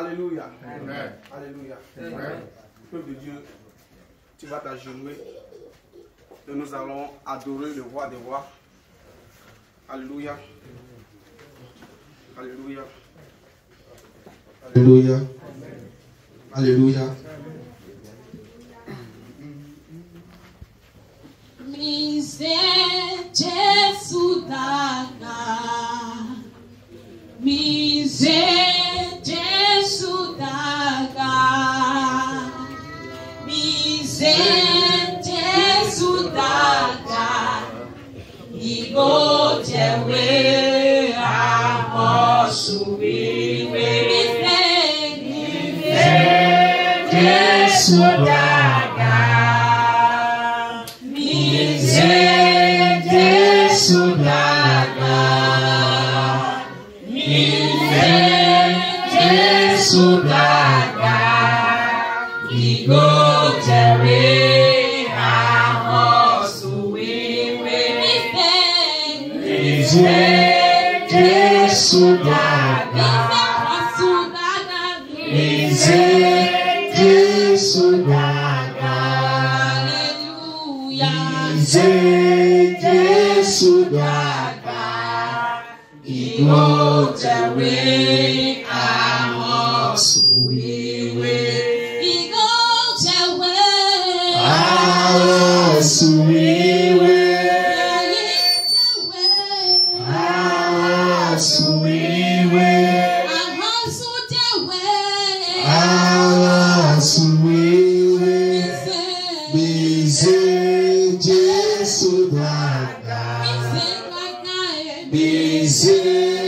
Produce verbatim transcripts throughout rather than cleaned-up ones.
Alléluia. Amen. Alléluia. Amen. Peuple de Dieu, tu vas t'agenouiller et nous allons adorer le roi des rois. Alléluia. Alléluia. Alléluia. Alléluia. Mise Jesu daga, mise Jesu daga, mise Jesu daga, igo jewe amosuiwe, mise Jesu daga. Sudaga, Nifete Sudaga, Igo Jewe Amosuiwe, Nifete Sudaga, Nifete Sudaga, Nifete Sudaga, Igo Jewe Amosuiwe, Igo Jewe Amosuiwe, Amosuiwe, Amosuiwe, Bize Sudaga, Bize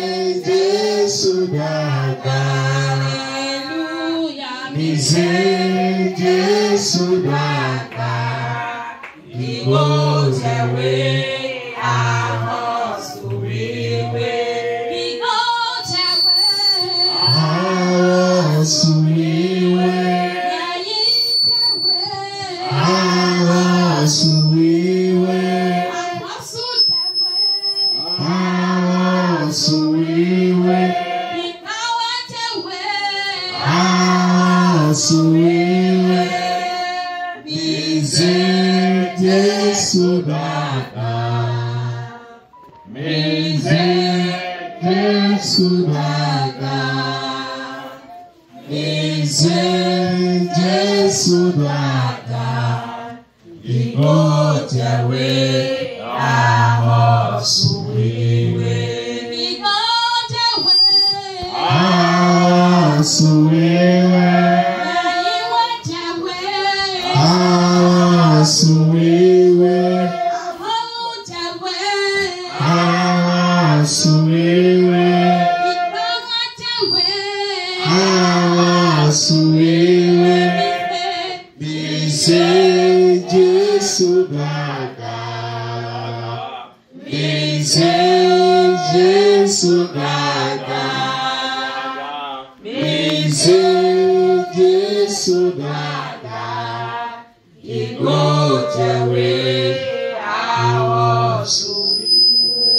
Sudaga, Bize Sudaga, Igo Jewe Amosuiwe, Igo Jewe Amosuiwe, Amosuiwe, Amosuiwe, Amosuiwe, Bize Sudaga, Bize Sudaga, Bize Sudaga, Igo Jewe Amosuiwe, Igo Jewe Amosuiwe, Amosuiwe, Amosuiwe, Amosuiwe, Bize Sudaga, Bize Sudaga, Bize Sudaga, Igo Jewe Amosuiwe.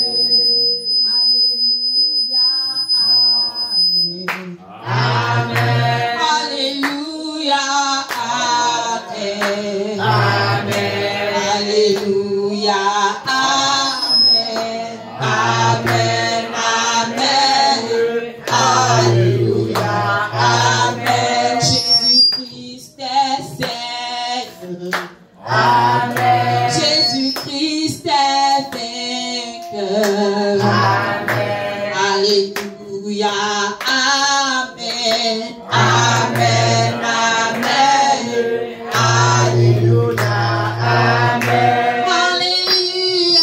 Amen. Hallelujah. Amen. Amen. Hallelujah. Amen. Amen. Amen. Hallelujah. Amen. Jésus-Christ est Seigneur. Amen. Jésus-Christ est vainqueur. Amen. Alléluia. Amen. Amen. Amen. Alléluia. Amen. Alléluia.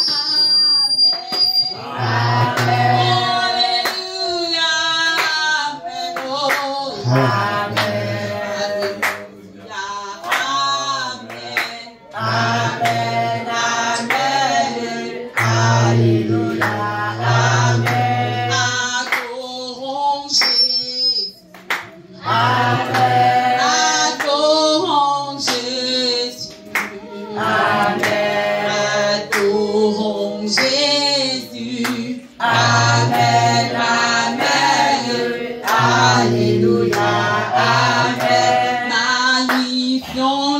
Amen. Alléluia. Amen. Oh. Amen. Alléluia. Amen. Amen. Amen. Alléluia. Amen. Adorons Jésus. Amen. Adorons Jésus. Amen. Adorons Jésus. Amen. Amen. Alléluia.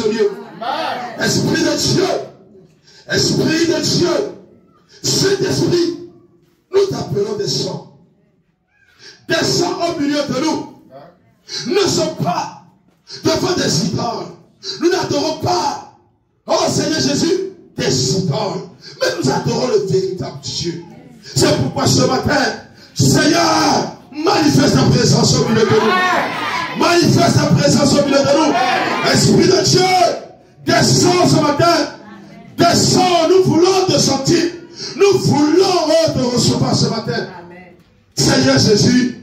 ce lieu. Esprit de Dieu, Esprit de Dieu, Saint-Esprit, nous t'appelons descends. Descends au milieu de nous. Nous ne sommes pas devant des idoles. Nous n'adorons pas, oh Seigneur Jésus, des idoles. Mais nous adorons le véritable Dieu. C'est pourquoi ce matin, Seigneur, manifeste ta présence au milieu de nous. Manifeste ta présence au milieu de nous. Esprit de Dieu, descends ce matin. Descends, nous voulons te sentir. Nous voulons te recevoir ce matin. Amen. Seigneur Jésus,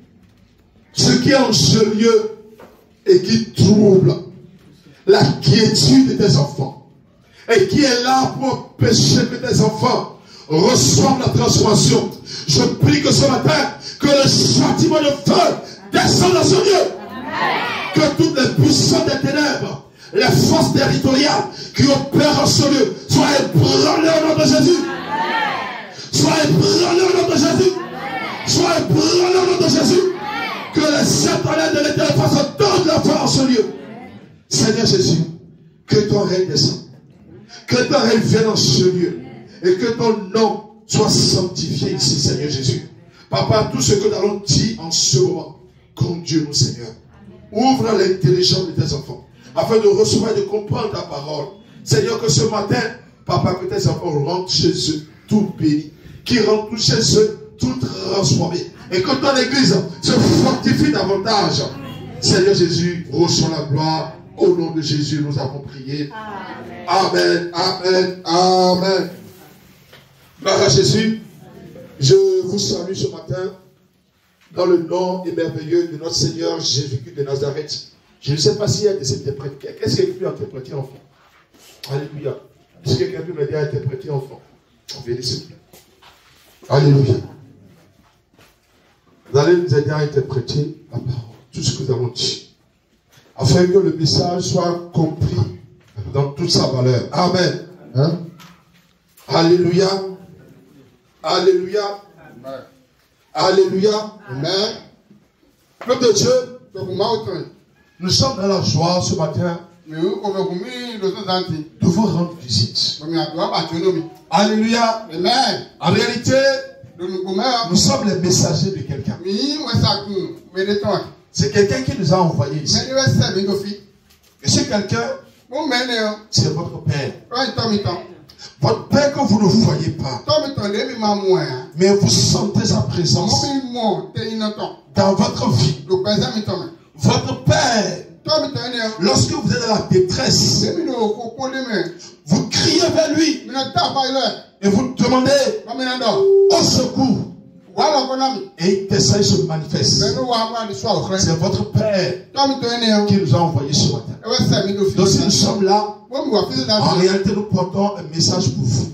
ce qui est en ce lieu et qui trouble la quiétude de tes enfants et qui est là pour empêcher que tes enfants reçoivent la transformation. Je prie que ce matin, que le châtiment de feu descende dans ce lieu. Amen. Que toutes les puissances des ténèbres, les forces territoriales qui opèrent en ce lieu soient ébranlées au nom de Jésus. Amen. Soient ébranlées au nom de Jésus. Amen. Soient ébranlées au nom de Jésus. Amen. Que les étoiles de l'éternel fassent entendre la voix en ce lieu. Amen. Seigneur Jésus, que ton règne descende. Que ton règne vienne en ce lieu. Et que ton nom soit sanctifié ici, Seigneur Jésus. Papa, tout ce que nous allons dire en ce moment, conduis-nous, Seigneur. Ouvre l'intelligence de tes enfants, afin de recevoir et de comprendre ta parole. Seigneur, que ce matin, Papa, que tes enfants rentrent chez eux tout bénis, qui rentrent chez eux tout transformés, et que ton Église se fortifie davantage. Seigneur Jésus, reçois la gloire. Au nom de Jésus, nous avons prié. Amen, amen, amen. Gloire à Jésus. Je vous salue ce matin dans le nom merveilleux de notre Seigneur Jésus-Christ de Nazareth. Je ne sais pas s'il y a des interprètes. Qu'est-ce qu'il peut interpréter enfant? Alléluia. Est-ce que quelqu'un peut m'aider à interpréter enfant? Venez s'il vous plaît. Alléluia. Vous allez nous aider à interpréter la parole, tout ce que nous avons dit, afin que le message soit compris dans toute sa valeur. Amen. Hein? Alléluia. Alléluia. Amen. Alléluia. Amen. Peuple de Dieu, nous sommes dans la joie ce matin de vous rendre visite. Alléluia. Amen. En réalité, nous sommes les messagers de quelqu'un. C'est quelqu'un qui nous a envoyés ici. Et c'est quelqu'un, c'est votre Père. Votre Père que vous ne voyez pas. Mais vous sentez sa présence dans votre vie. Votre Père, lorsque vous êtes dans la détresse, vous criez vers lui et vous demandez au secours. Et il se manifeste. C'est votre Père qui nous a envoyés ce matin. Donc si nous sommes là, en réalité nous portons un message pour vous.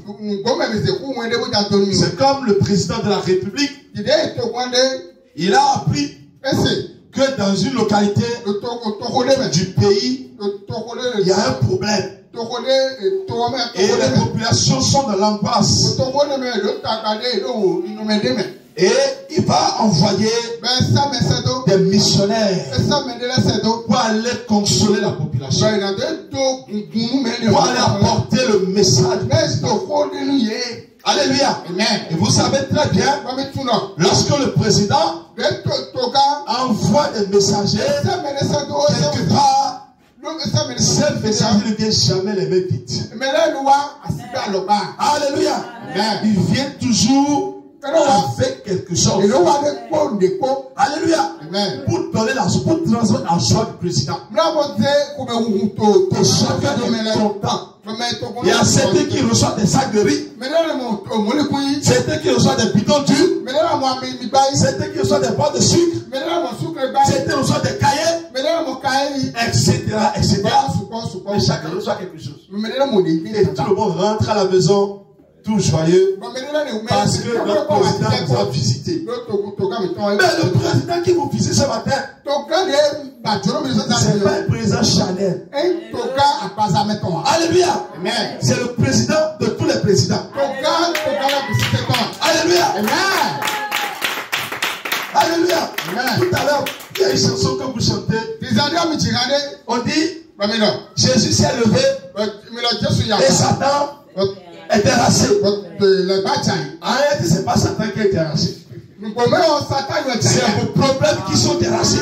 C'est comme le président de la République. Il a appris que dans une localité du pays, il y a un problème. Et les populations sont dans l'angoisse. Et il va envoyer des missionnaires pour aller consoler la population, pour aller apporter le message. Alléluia. Et vous savez très bien, lorsque le président envoie des messagers quelque part, ces messagers ne viennent jamais les mêmes vite. Alléluia. Ils viennent toujours avec quelque chose. Alléluia. Amen. Pour donner la pour transmettre la joie du président. Et chacun est content. Il y a certains qui reçoivent des sacs de riz. Certains qui reçoivent des bidons d'huile. Certains qui reçoivent des boîtes de sucre. Certains reçoivent des cahiers. Etc. etc. Mais chacun reçoit quelque chose. Et tout le monde rentre à la maison tout joyeux parce que notre président nous a visité. Mais le président qui vous visite ce matin, c'est pas un président Chanel. Alléluia. C'est le président de tous les présidents. Alléluia. Alléluia. Tout à l'heure, il y a une chanson que vous chantez. On dit Jésus s'est levé et Satan est terrassé. Ah, c'est pas Satan qui est terrassé. C'est vos problèmes qui sont terrassés.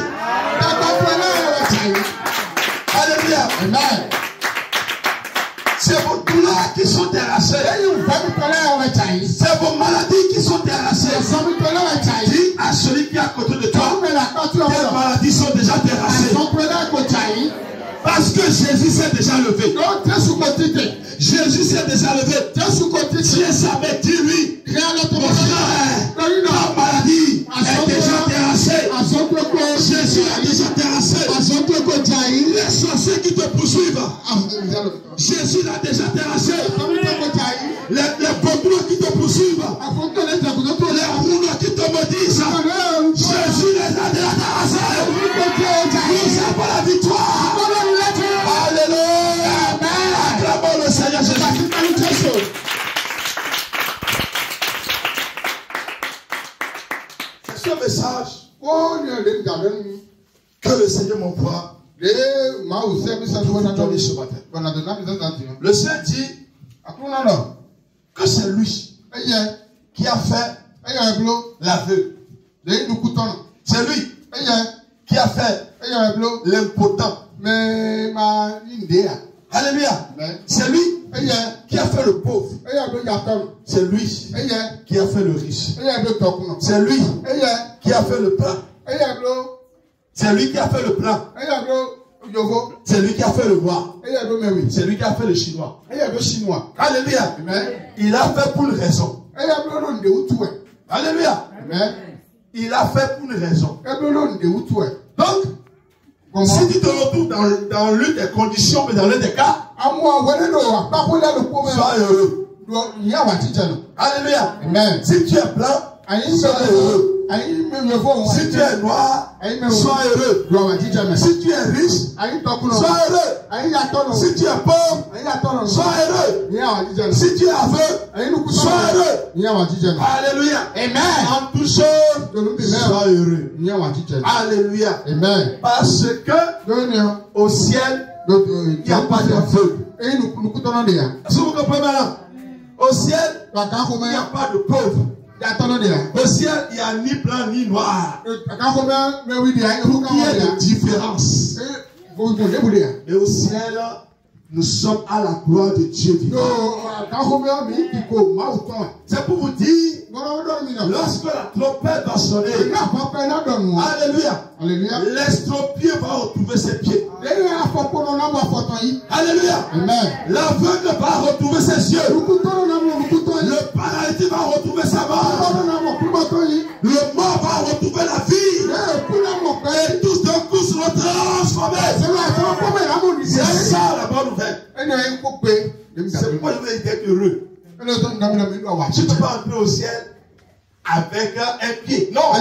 Alléluia. Amen. C'est vos douleurs qui sont terrassées. C'est vos maladies qui sont terrassées. Dis à celui qui est à côté de toi, tes maladies sont déjà terrassées. Parce que Jésus s'est déjà levé. Jésus s'est déjà levé. Dieu savait, dis-lui, mon frère, ta maladie est déjà terrassée. Jésus a déjà terrassé. Les sorciers qui te poursuivent, Jésus l'a déjà terrassé. Les, les bobos qui te poursuivent, les rouleaux qui te maudissent, Jésus les a déjà terrassés. Nous avons la victoire. Alléluia. Acclamons le Seigneur Jésus. C'est ce message que le Seigneur m'envoie. Le Seigneur dit que c'est lui qui a fait l'aveu. C'est lui qui a fait l'impotent. Alléluia. C'est lui qui a fait le pauvre. C'est lui qui a fait le riche. C'est lui qui a fait le plein. C'est lui qui a fait le plein. C'est lui qui a fait le noir. C'est lui qui a fait le chinois. Alléluia. Il a fait pour une raison. Alléluia. Il a fait pour une raison. Donc, si tu te retrouves dans, dans l'une des conditions, mais dans l'un des cas, sois heureux. Alléluia. Amen. Si tu es blanc, sois heureux. Si tu es noir, sois heureux. Si tu es riche, sois heureux. Si tu es pauvre, sois heureux. Si tu es aveugle, sois heureux. Alléluia. Amen. En tout chose, sois heureux. Alléluia. Amen. Parce que au ciel, il n'y a pas d'aveugle. Si vous comprenez maintenant, au ciel, il n'y a pas de pauvre. Au ciel, il n'y a ni blanc ni noir. Il y a de différence. Et au ciel, nous sommes à la gloire de Dieu vivant. C'est pour vous dire, lorsque la trompette va sonner, alléluia, l'estropié va retrouver ses pieds. Alléluia. L'aveugle va retrouver ses yeux. Le paralytique va retrouver sa mort. Le mort va retrouver la vie. Et tous d'un coup seront transformés. C'est ça la bonne nouvelle. C'est pourquoi je veux être heureux. Tu ne peux pas entrer au ciel avec un pied. Non.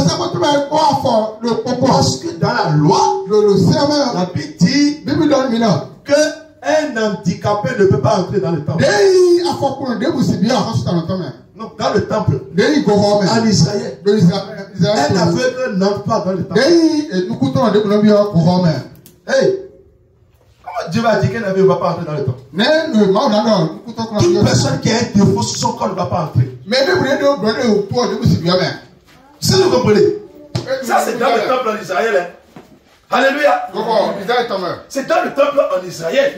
Parce que dans la loi, la Bible dit que un handicapé ne peut pas entrer dans le temple. Non, dans le temple. En Israël. Un aveugle n'entre pas dans le temple. Hey, comment Dieu va dire qu'un aveugle ne va pas entrer dans le temple? Toute personne qui a un défaut sur son corps ne va pas entrer. Si vous comprenez, ça c'est dans le temple en Israël. Hein. Alléluia. C'est dans le temple en Israël.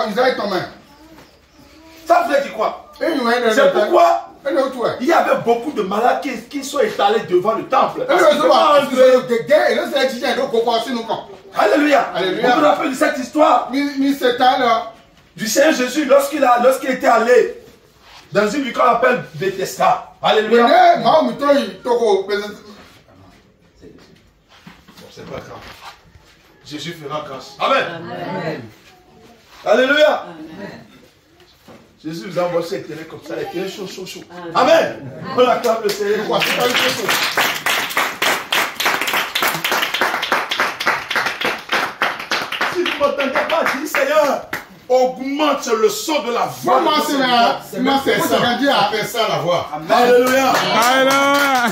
Ça veut dire quoi? C'est pourquoi il y avait beaucoup de malades qui, qui sont étalés devant le temple. Alléluia. Alléluia. On vous rappelle de cette histoire du Seigneur Jésus lorsqu'il lorsqu'il était allé dans une ville qu'on appelle Bethesda. Alléluia. C'est pas grave. Jésus fera grâce. Amen. Amen. Alléluia. Amen. Jésus nous a envoyé cette télé comme ça, les télé chaud, chaud, chaud. Amen. Amen. On acclame le Seigneur. Si vous ne m'entendez pas, dis Seigneur, augmente le son de la voix. Comment c'est ça? Faire ça la voix. Amen. Alléluia. Alléluia.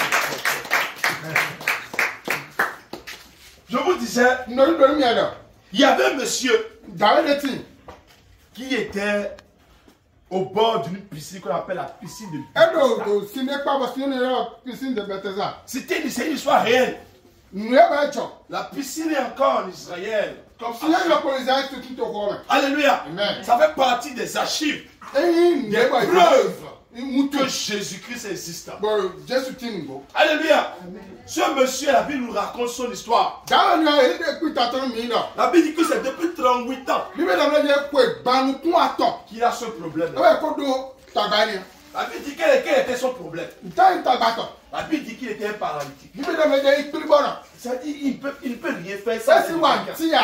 Je vous disais, Il y avait un monsieur Dawe de ti. qui était au bord d'une piscine qu'on appelle la piscine de Edo Bethesda. do sine pa bo sine yo piscine de Bethesda. C'était une, c'est une histoire réelle. Nous ba cho. La piscine est encore en Israël. Comme Si ya ça. yo ko za tout tout ko. Alléluia. Amen. Ça fait partie des archives Eyin Des ne ba preuves. Mutu. que Jésus-Christ existe. Bo Jésus ti ngo. Alléluia. Ce monsieur, la Bible nous raconte son histoire. Dawe ni e de ku ta ton mi no. La Bible dit que c'est depuis trente-huit ans Bi be da me je ko ba nu ku ato. qu'il a ce problème. E ko do tagani. La Bible dit quel, quel était son problème. Ta tagato. La Bible dit qu'il était un paralytique. Bi be da me je ikiri bona. C'est-à-dire qu'il peut, il ne peut rien faire sans Esi l'aide de wa quelqu'un. ti ya.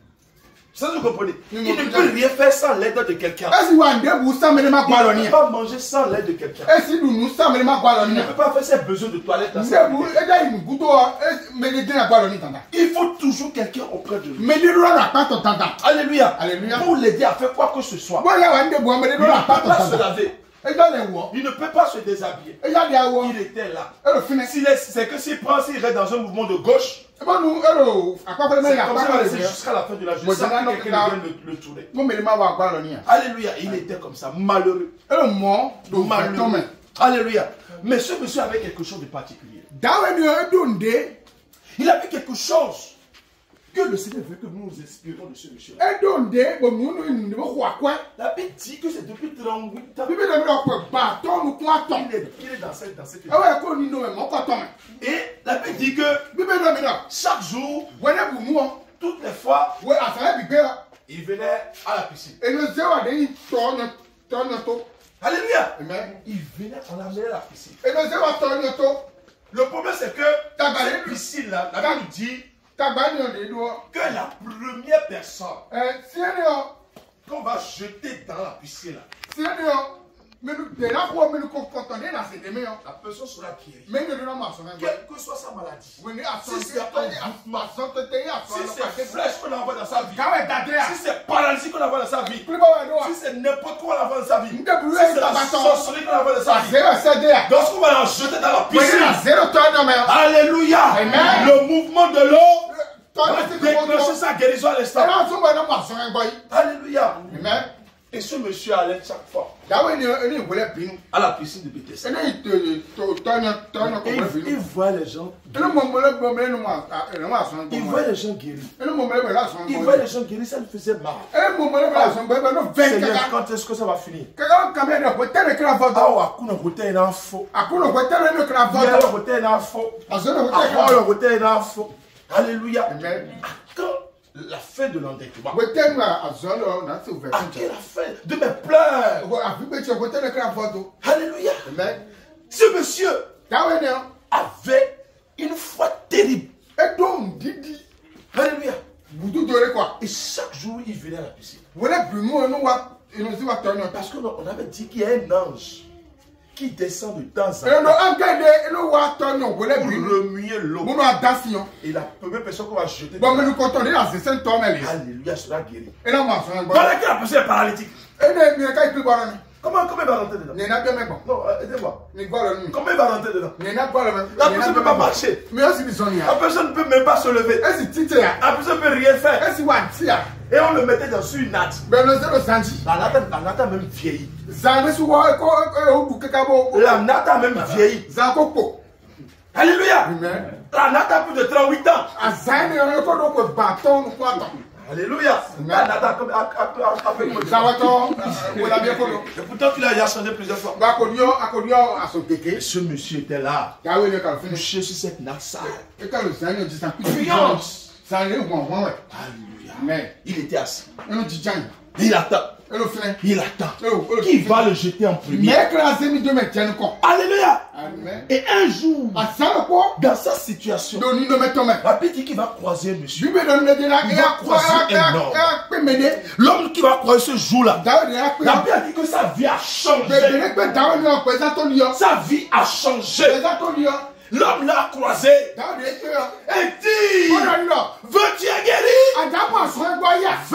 Ça, vous comprenez? Oui, Il mon ne frère. peut rien faire sans l'aide de quelqu'un. Esi wa nde bu sa me ma Il gba lo ne ni. peut pas manger sans l'aide de quelqu'un. Esi du nu sa me ma gba lo Il ni. ne peut pas faire ses besoins de toilette. dans Nde sa bu vie. e da imu guto e me de na gba lo ni tanda. Il faut toujours quelqu'un auprès de lui. Me de ro na pa to tanda. Alléluia. Alléluia. Pour l'aider à faire quoi que ce soit. Bo ya wa nde bu me de Il ro ne na pa peut to pas se tanda. laver. E da le wo. Il ne peut pas se déshabiller. E ya dia wo. Il était là. E lo fine. S'il est- C'est que s'il prend, s'il reste dans un mouvement de gauche, E bo nu e lo akwa me c'est ya comme pa ça ko va le rester ni. jusqu'à la fin de la journée. Moi, Sans je n'en ai que quelqu'un pas. vienne le, le tourner. Mo me de ma wa gba lo ni. Alléluia. Il était comme ça, malheureux. E lo mo do ma to me. Malheureux. Alléluia. Mais ce monsieur avait quelque chose de particulier. Dawe ni e do nde. Il avait quelque chose que le Seigneur veut que nous nous inspirons de ce monsieur. E do nde bo mu nu ni bo kwa kwa. La Bible dit que c'est depuis trente-huit ans Bi be da me ro ko ba to nu ku ato. qu'il est, qu'il est dans cette, dans cette E wa ko ni no me mo ko to me. Et la Bible dit que Bi be da me no. chaque jour, Wele bu mu o. toutes les fois, We asa bi gbe. il venait à la piscine. E no ze wa de yi to na to na to. Alléluia. Amen. Il venait, on l'amenait à la piscine. E no ze wa to na to. Le problème, c'est que Tabac. cette piscine-là, la Bible dit Tagba ni o de do. que la première personne Eh si ni o. qu'on va jeter dans la piscine, Si ni o. Me nu de la ko me nu ko ko to de na se de me o. la personne sera guérie. Me ni de na ma so na gbe. Quelle que soit sa maladie. We ni aso Si c'est un ma so te te ya so Si lo c'est ka te. flèche qu'on envoie dans sa vie, Ka we da de ya. si c'est paralysie qu'on envoie dans sa vie, Kuli ba we do. si c'est n'importe quoi qu'on envoie dans sa vie, si Nde bulu c'est e la ta ba to. sorcellerie qu'on envoie dans sa Sa vie, zero se de ya. lorsqu'on va la jeter dans la We ni na piscine, zero to na me. alléluia, Amen. le mouvement de l'eau To va na se ko to. déclencher sa guérison à E l'instant. na so ba na ma so na gbe. Alléluia. Amen. Et ce monsieur allait chaque fois Dawe ni ni wele binu. à la piscine de Bethesda. E ni to to to na to na ko Et wele il, il binu. voit les gens, E no mo mo le mo me no ma e no ma so na il gbe. voit les gens guéris. E no mo mo le la so na Il gbe. voit les gens guéris, ça lui faisait mal. E mo mo le la so na gbe no ven Seigneur, ka. quand est-ce que ça va finir? Ka ka me na ko tele kra fo Ah, do. ou à coup, on a voté un info. Akuno ko tele no kra fo Il y a do. voté un info. Azo no ko Ah, tele on kra. a voté un info. Alléluia. Amen. Quand la fin de l'endettement, We tele na azo no na se over. à quelle fin de mes pleurs? Ko afi be che ko tele kra fo do. Alléluia. Amen. Ce monsieur Dawe ni avait une foi terrible. e do ndidi. Alléluia. Budu do re kwa. Et chaque jour, il venait à la piscine. Wele bimu no wa ino si wa to no. Parce qu'on on avait dit qu'il y a un ange qui descend de temps en E no temps angede ino wa to no wele pour bimu. remuer l'eau. Mo no adasiyan. Et la première personne qu'on va jeter, Bon me nu ko to ni na se se to me le. alléluia, sera guéri. E na ma so na gbe. Voilà que la personne est paralytique. E ne mi ka ikli bora ni. Comment, comment il va rentrer dedans? Ni na be me gbo. Non, euh, aidez-moi. Ni gbo lo ni. Comment il va rentrer dedans? Ni na gbo lo me. La personne ne peut pas marcher. Me o si bi so ni La ya. personne ne peut même pas se lever. E si tite ya. La personne ne peut rien faire. E si wa ti ya. Et on le mettait dans une natte. Be no zero sanji. La natte, la natte a même vieilli. Zan su wo ko o bu keka bo. La natte a même vieilli. Zan ko po. Alléluia. Amen. La natte a plus de trente-huit ans. Azan ni o ko do ko ba ton ko ato. Alléluia. La natte a comme a- a- a- a fait comme- Zan wa to wo la bi ko do. Et pourtant qu'il a déjà changé plusieurs fois. Ba ko dio akodio aso Et keke. ce monsieur était là, Dawe ni ka finish. couché sur cette natte sale. E ka lo zan ni o ji san. Puissance. Zan ni won won we. Alléluia. Amen. Il était assis. E no ji jan. Il attend. E lo fine. Il attend. Oh, oh. Qui va le jeter en premier? Me krase mi do me tiens ko. Alléluia. Amen. Et un jour, Asan ko dans sa situation, do ni no me to me. la Bible dit qu'il va croiser un monsieur. Bibe do ne de la Il e va a croiser un homme. e pe me de. L'homme qui va croiser ce jour-là, Dawe de a pe. la Bible a dit que sa vie a Be changé. be pe dawe ni o pe za to ni o. Sa vie a changé. Pe za to ni o. L'homme l'a croisé Dawe de pe o. et dit, Ko do ni o. veux-tu être guéri? Aja pa so e gbo ya. Veux-tu être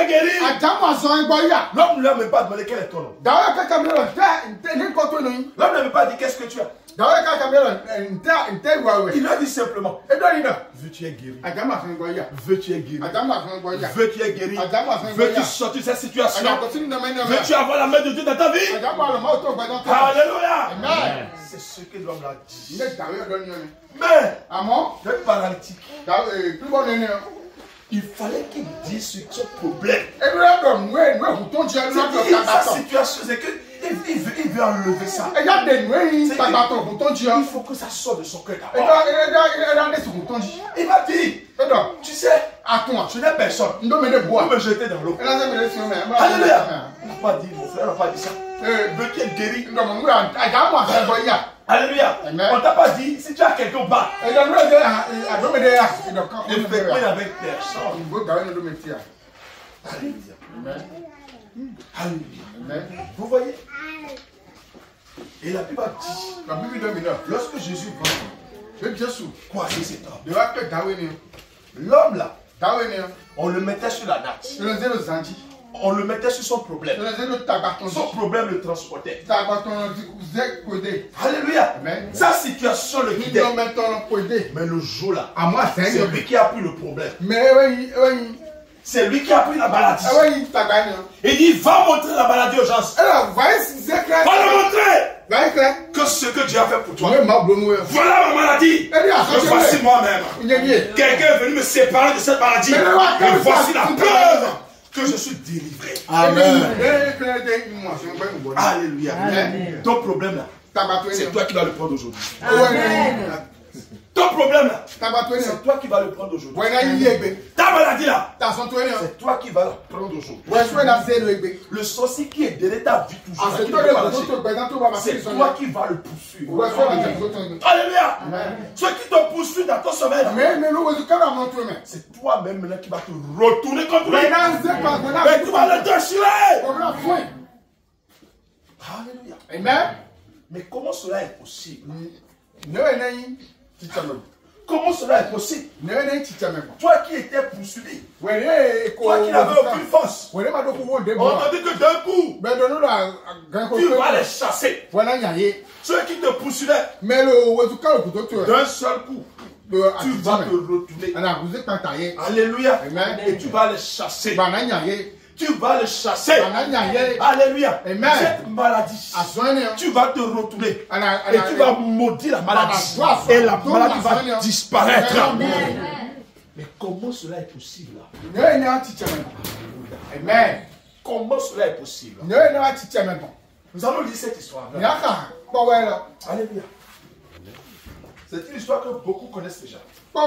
est guéri. L'homme ne lui a même pas demandé quel est ton nom. L'homme ne lui a pas dit qu'est-ce que tu as. Il a dit simplement, veux-tu être guéri? Veux-tu être guéri? Veux-tu être guéri? Veux-tu sortir de cette situation? Veux-tu avoir la main de Dieu dans ta vie? Alléluia! C'est ce que l'homme a dit. Mais, le paralytique, il fallait qu'il dise sur son problème. Sa situation, c'est qu'il il veut, il veut enlever ça. Il faut que ça sorte de son cœur d'abord. Il m'a dit, tu sais, je n'ai personne. Je peux me jeter dans l'eau. Alléluia. On n'a pas dit, mon frère, on n'a pas dit ça. Veux qu'il est guéri. Alléluia. On t'a pas dit, si tu as quelqu'un ou pas. Ne fais pas avec personne. Alléluia. Vous voyez? Et la Bible dit, lorsque Jésus vint, quoi c'est cet homme? L'homme là, on le mettait sur la natte. On le mettait sur son problème. Son problème le transportait. Alléluia. Sa situation le guidait. Mais le jour là, c'est lui qui a pris le problème. C'est lui qui a pris la maladie. Il dit, va montrer la maladie aux gens. Va le montrer. Que ce que Dieu a fait pour toi. Voilà ma maladie. Et voici moi-même. Quelqu'un est venu me séparer de cette maladie. Et voici la preuve que je suis délivré. Amen. Alléluia. Ton problème là, c'est toi qui vas le prendre aujourd'hui. Ton problème là, c'est toi qui vas le prendre aujourd'hui. Ta maladie là, c'est toi qui vas la prendre aujourd'hui. Le sorcier qui est derrière ta vie toujours, c'est toi qui vas le poursuivre. Alléluia. Ceux qui te poursuivent dans ton sommeil, c'est toi-même là qui vas te retourner contre lui. Mais tu vas le déchirer. Alléluia. Amen. Mais comment cela est possible? Comment cela est possible? Toi qui étais poursuivi, toi qui n'avais aucune force, on t'a dit que d'un coup, tu vas les chasser. Ceux qui te poursuivaient, d'un seul coup, tu vas te retourner. Alléluia. Et tu vas les chasser. Tu vas le chasser. Alléluia. Cette maladie, tu vas te retourner. Et tu vas maudire la maladie. Et la maladie va disparaître. Mais comment cela est possible là? Amen. Comment cela est possible? Nous allons lire cette histoire. Alléluia. C'est une histoire que beaucoup connaissent déjà.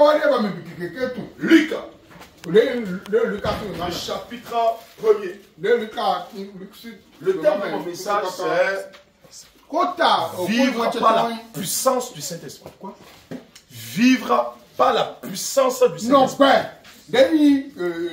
Luc. Le chapitre premier. Le thème de mon message, c'est vivre par la puissance du Saint-Esprit. Quoi? Vivre par la puissance du Saint-Esprit.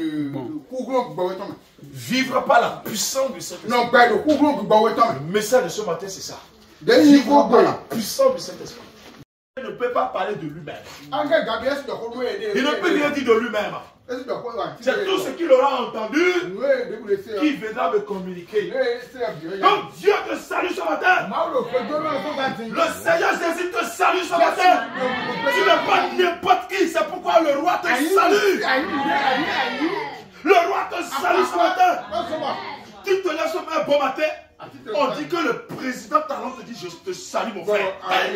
Vivre par la puissance du Saint-Esprit. Le message de ce matin, c'est ça. Vivre par la puissance du Saint-Esprit. Il ne peut pas parler de lui-même. Il ne peut rien dire de lui-même. C'est tout ce qu'il aura entendu qui viendra me communiquer. Donc Dieu te salue ce matin. Le Seigneur Jésus te salue ce matin. Tu n'es pas n'importe qui. C'est pourquoi le roi te salue. Le roi te salue ce matin. Tu te laisses un bon matin. On dit que le président Talon te dit je te salue mon frère. Hey!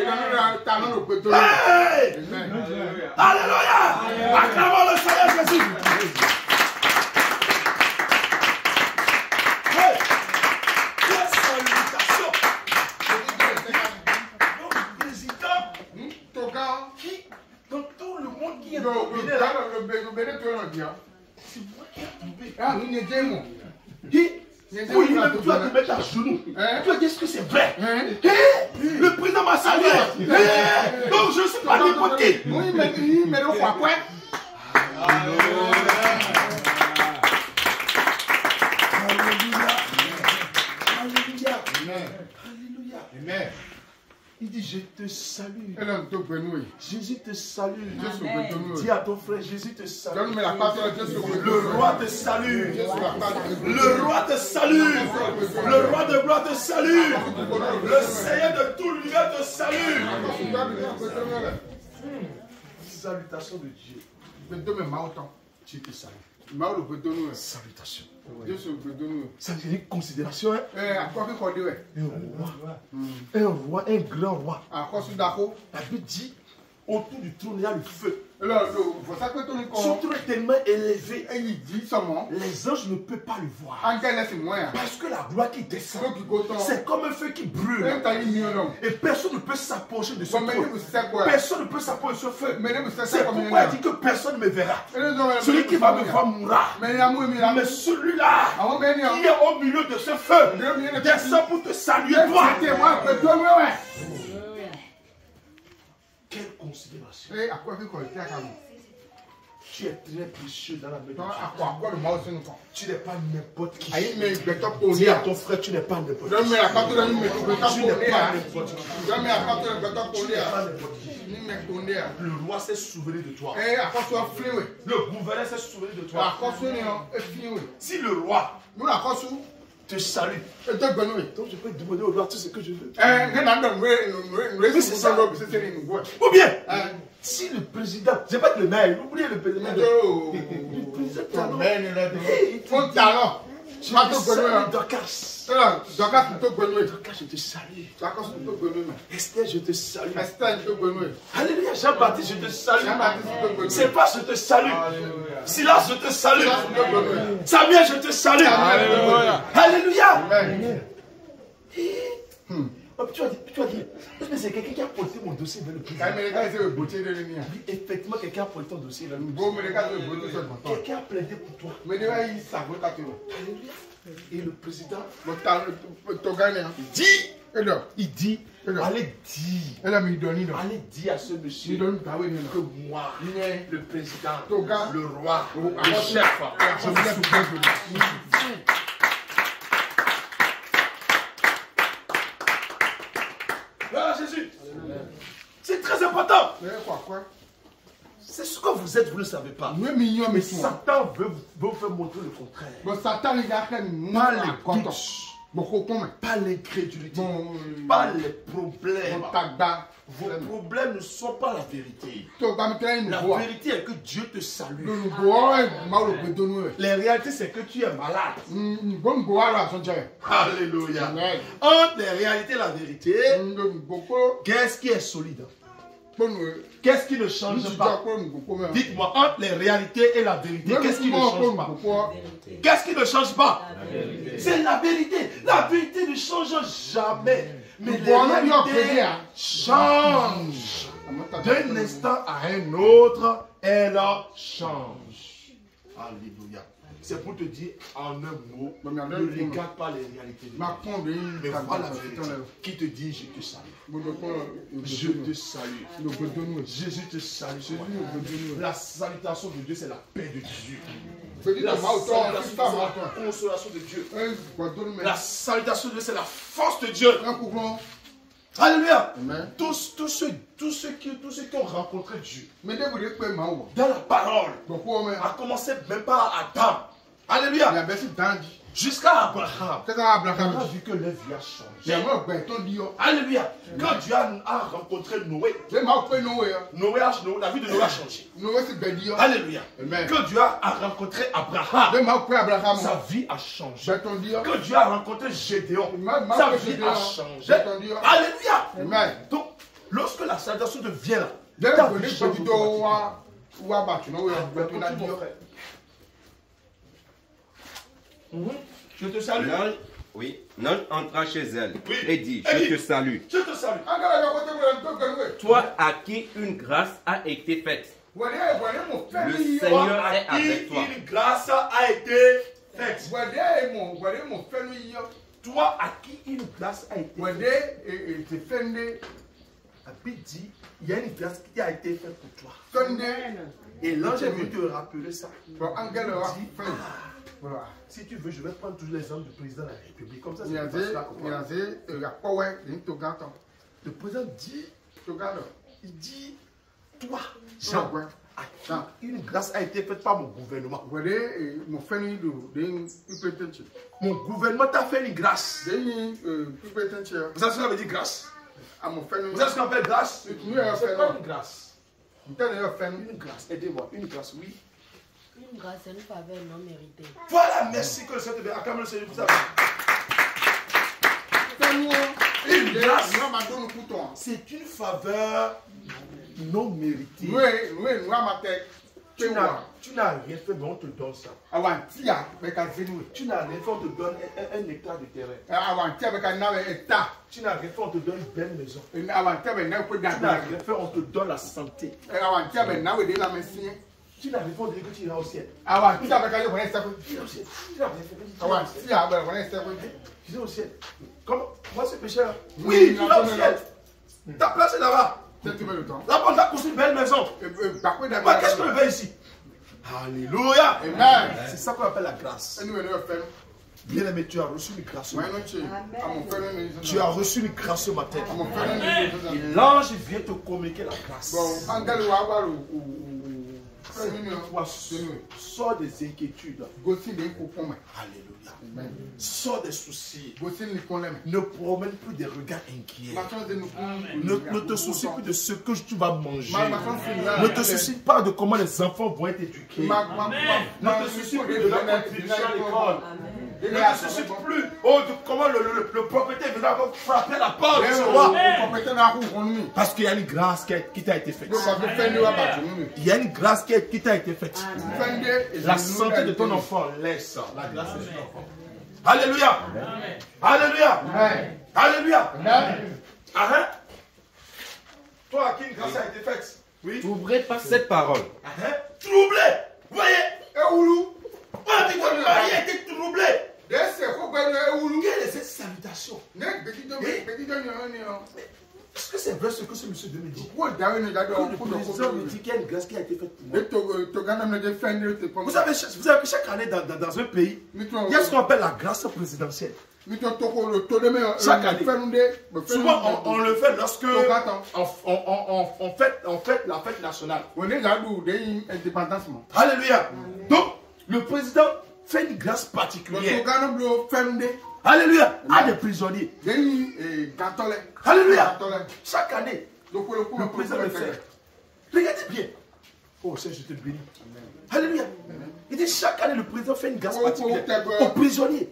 Alléluia. Acclamons le Seigneur Jésus. Hey! Quelle salutation. Donc président qui dans tout le monde qui est tombé là. C'est moi qui ai tombé. Qui? Oui, même tu vas te mettre à genoux. Hein? Tu vas dire ce que c'est vrai. Hein? Hey, le président m'a salué. Hey, donc je ne suis pas n'importe qui. Oui, mais il me le croit quoi? Alléluia. Alléluia. Alléluia. Amen. Il dit, je te salue. Ela ndo gbenue. Jésus te salue. Jésus gbenue. Dis à ton frère, Jésus te salue. Donne-moi la parole de Jésus. Le roi te salue. Le Le roi te salue. Le roi de gloire te salue. Le Seigneur de tout l'univers te salue. Salutations de Dieu. Dieu te salue. Salutations. Ça c'est une considération. Hein? Un roi. Un roi, un grand roi. La Bible dit, autour du trône, il y a le feu. Son trône est tellement élevé. Les anges ne peuvent pas le voir. Parce que la gloire qui descend, c'est comme un feu qui brûle. Et personne ne peut s'approcher de ce trône. Personne ne peut s'approcher de ce feu. C'est pourquoi il dit que personne ne me verra. Celui qui va me voir mourra. Mais celui-là qui est au milieu de ce feu descend pour te saluer, toi. Quelle considération. Tu es très précieux dans la main de Dieu. Tu n'es pas n'importe qui. Dis à ton frère, tu n'es pas n'importe qui. Tu n'es pas n'importe qui. Tu n'es pas n'importe qui. Le roi s'est souvenu de toi. Le gouverneur s'est souvenu de toi. Si le roi te salue, donc je peux demander au roi tout ce que je veux. Ou bien, si le président, je vais pas le maire, oubliez le président. Le président, ton talent. Je te salue, Dorcas. Dorcas, je te salue. Esther, je te salue. Alléluia, Jean-Baptiste, je te salue. C'est pas je te salue. Silas, je te salue. Samuel, je te salue. Alléluia. Oh, tu vas dire, tu vas dire, mais c'est quelqu'un qui a porté mon dossier vers le président. Effectivement, quelqu'un a porté ton dossier vers le président. Quelqu'un a plaidé pour toi. Alléluia. Et le président, il dit, il dit, allez dire, allez dire à ce monsieur que moi, le président, le roi, le chef, je me souviens de lui. Voilà Jésus. C'est très important. C'est ce que vous êtes, vous ne le savez pas. Mais Satan veut, veut vous faire montrer le contraire. Pas les doutes, pas l'incrédulité, pas les problèmes. Vos problèmes ne sont pas la vérité. La vérité est que Dieu te salue. La réalité, c'est que tu es malade. Alléluia. Entre les réalités et la vérité, qu'est-ce qui est solide? Qu'est-ce qui ne change pas? Dites-moi, entre les réalités et la vérité, qu'est-ce qui ne change pas? Qu'est-ce qui ne change pas? C'est la vérité. La vérité ne change jamais. Mais les réalités changent. D'un instant à un autre, elle change. Alléluia. C'est pour te dire en un mot, ne regarde pas les réalités. Mais voilà la vérité qui te dit je te salue. Je te salue. Jésus te salue. La salutation de Dieu, c'est la paix de Dieu. La salutation, c'est la consolation de Dieu. La salutation de Dieu, c'est la force de Dieu. Alléluia. Tous, tous, ceux, tous, ceux qui, tous ceux qui ont rencontré Dieu dans la parole, à commencer même pas à Adam. Alléluia. Jusqu'à Abraham. On a vu que leur vie a changé. Alléluia. Quand Dieu a rencontré Noé, Noé a, la vie de Noé a changé. Alléluia. Quand Dieu a rencontré Abraham, sa vie a changé. Quand Dieu a rencontré Gédéon, sa vie a changé. Alléluia. Donc, lorsque la salutation devient là, ta vie change. Mmh. Je te salue. Non, oui. Non entra chez elle oui. et dit, et je dit, te salue. Je te salue. Toi à qui une grâce a été faite. Le Seigneur est avec toi. Une grâce a été faite. Toi à qui une grâce a été faite. La Bible dit, il y a une grâce qui a été faite pour toi. Et l'ange est venu te rappeler ça. Il dit, voilà. Si tu veux, je vais prendre tous les exemples du président de la République. Comme ça, c'est Le président dit, Regarde. il dit, toi, Jean, une grâce a été faite par mon gouvernement. Vous voyez, mon frère, il peut être. Mon gouvernement t'a fait une grâce. Il peut être. Vous savez ce qu'on veut dire grâce? À mon frère, Vous savez ce qu'on appelle grâce? Nous avons fait C'est pas une grâce. une grâce, aidez-moi, une grâce, oui. Une grâce, une faveur non méritée. Voilà, merci que le Seigneur te bénisse. Acclamez le Seigneur, vous savez. Une grâce. C'est une faveur non méritée. Oui, oui, nous avons fait. Tu n'as tu n'as rien fait, mais on te donne ça. Avant tia, mais quand c'est nous. Tu n'as rien fait, on te donne un, un hectare de terrain. Avant tia, mais quand on a un hectare. Tu n'as rien fait, on te donne une belle maison. Avant tia, mais on peut Tu n'as rien fait, on te donne la santé. Avant tia, mais on a la médecine. Tu n'as rien fait, on te dit que tu iras au ciel. Avant tia, mais quand on a ça. Tu iras au ciel. Tu n'as rien fait. Avant tia, mais on a ça. Tu iras au ciel. Comment? Moi, c'est péché là. Oui, tu iras au ciel. Ta place est là-bas. Là-bas, on a construit une belle maison. Mais qu'est-ce que je fais ici? Alléluia. Amen. C'est ça qu'on appelle la grâce. Bien aimé, tu as reçu une grâce. Tu as reçu une grâce ce matin. Et l'ange vient te communiquer la grâce. Sors des inquiétudes. Alléluia. Sors des soucis. Ne promène plus des regards inquiets. Ne, ne te soucie plus de ce que tu vas manger. Ne te soucie pas de comment les enfants vont être éduqués. Ne te soucie plus de la contribution à l'école. Ne te soucie plus oh, de comment le, le, le propriétaire viendra frapper la porte. Parce qu'il y a une grâce qui, qui t'a été faite. Il y a une grâce qui, qui t'a été faite. La santé de ton enfant laisse la grâce de ton enfant. Alléluia. Alléluia. Alléluia. Ah, toi à qui une grâce a été faite? Oui. Troublez pas cette parole. Troublé. Vous voyez? On dit que le mari a été troublé. Quelle est cette salutation? Est-ce que c'est vrai ce que ce monsieur me dit? Le président me dit qu'il y a une grâce qui a été faite pour moi. Vous savez, vous savez que chaque année dans, dans, dans un pays, il y a ce qu'on appelle la grâce présidentielle. Chaque année. Souvent, on, on le fait lorsque on, on, on, on, fait, on fait la fête nationale. Alléluia. Donc, le président fait une grâce particulière. Alléluia. À des prisonniers. Alléluia. Chaque année, le président le fait. Regardez bien. Oh, Seigneur, je te bénis. Alléluia. Il dit chaque année, le président fait une grâce particulière aux prisonniers.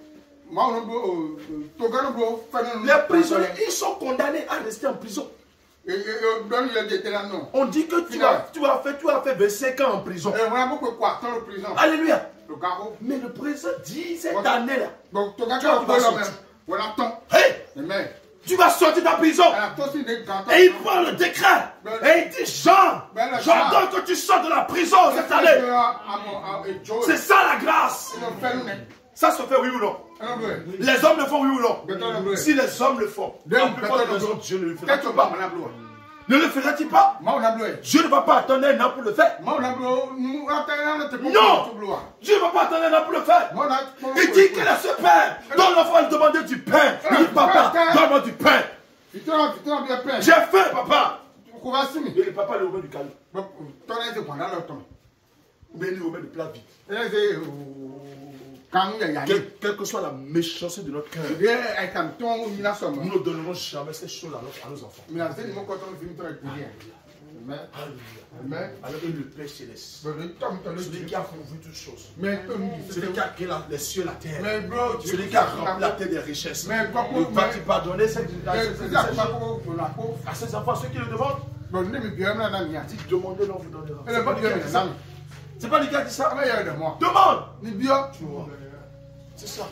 Les prisonniers, ils sont condamnés à rester en prison. On dit que tu vas, tu vas faire, tu vas faire vingt-cinq ans en prison. Alléluia. Mais le président dit cette année-là, tu vas sortir. Hey, tu vas sortir de la prison. Et il prend le décret. Et il dit, Jean, j'ordonne que tu sortes de la prison cette année. C'est ça la grâce. Ça se fait oui ou non? Les hommes le font oui ou non? Si les hommes le font, la plupart des hommes, Dieu ne le fera pas. Ne le ferait-il pas? Dieu ne va pas attendre un an pour le faire. Non! Dieu ne va pas attendre un an pour le faire. Il dit qu'il a ce pain. Dont l'enfant lui demandait du pain. Il dit, papa, donne-moi du pain. J'ai faim, papa. Et le papa lui remet du cadeau. Mais il lui remet du plat vide. Quelle, quelle que soit la méchanceté de notre cœur, nous ne donnerons jamais ces choses à, notre, à nos enfants. Amen. Amen. Alors que le Père céleste, celui qui a pourvu toutes choses, celui qui a créé la, les cieux et la terre, celui qui a rempli la terre des richesses, ne va-t-il pas donner cette à ses enfants, ceux qui le demandent? Dites, demandez, l'on vous donnera. C'est pas lui qui a dit ça. C'est pas lui qui a dit ça. Demande. C'est ça.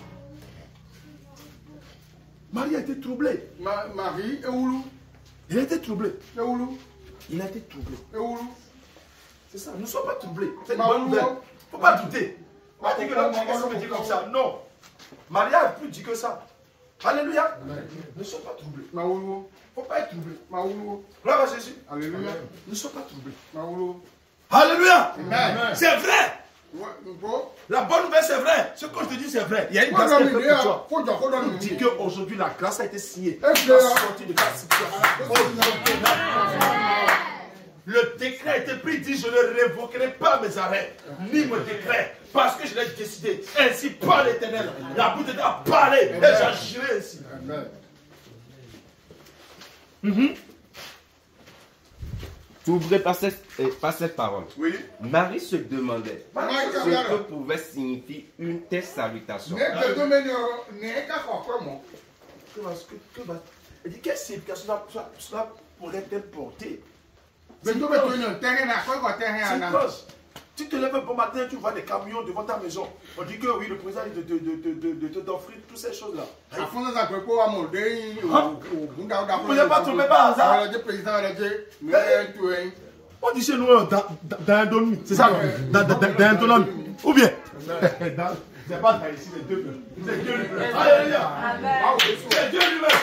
Marie a été troublée. Marie et Oulu. Il a été troublé. Et Oulu. Il a été troublé. Et Oulu. C'est ça. Ne sois pas troublé. C'est une bonne nouvelle. Il ne faut pas douter. On va dire que l'homme me dit comme ça. Non. Marie a plus dit que ça. Alléluia. Ne sois pas troublé. Il ne faut pas être troublé. Gloire à Jésus. Alléluia. Ne sois pas troublé. Maoulou. Alléluia. C'est vrai. La bonne nouvelle, c'est vrai. Ce que je te dis, c'est vrai. Il y a une grâce qui est faite pour toi. On dit qu'aujourd'hui, la grâce a été signée. Sorti de ta situation. Le décret a été pris, dit je ne révoquerai pas mes arrêts, ni mon décret, parce que je l'ai décidé. Ainsi par l'Éternel. La bouche de Dieu a parlé et j'agirai ainsi. Mm-hmm. Tu ouvrais pas cette, eh, pas cette parole. Oui. Marie se demandait ce que pouvait signifier une telle salutation. Elle dit quelle signification cela pourrait-elle porter? C'est cause. Tu te lèves un bon matin, tu vois des camions devant ta maison. On dit que oui, le président de, de, de, de, de, de t'offrir toutes ces choses-là. Vous ne pouvez pas tomber par hasard. On dit chez nous dans un don, c'est ça? Dans un don. Ou bien? C'est pas dans ici les deux. C'est Dieu lui-même. Alléluia. C'est Dieu lui-même.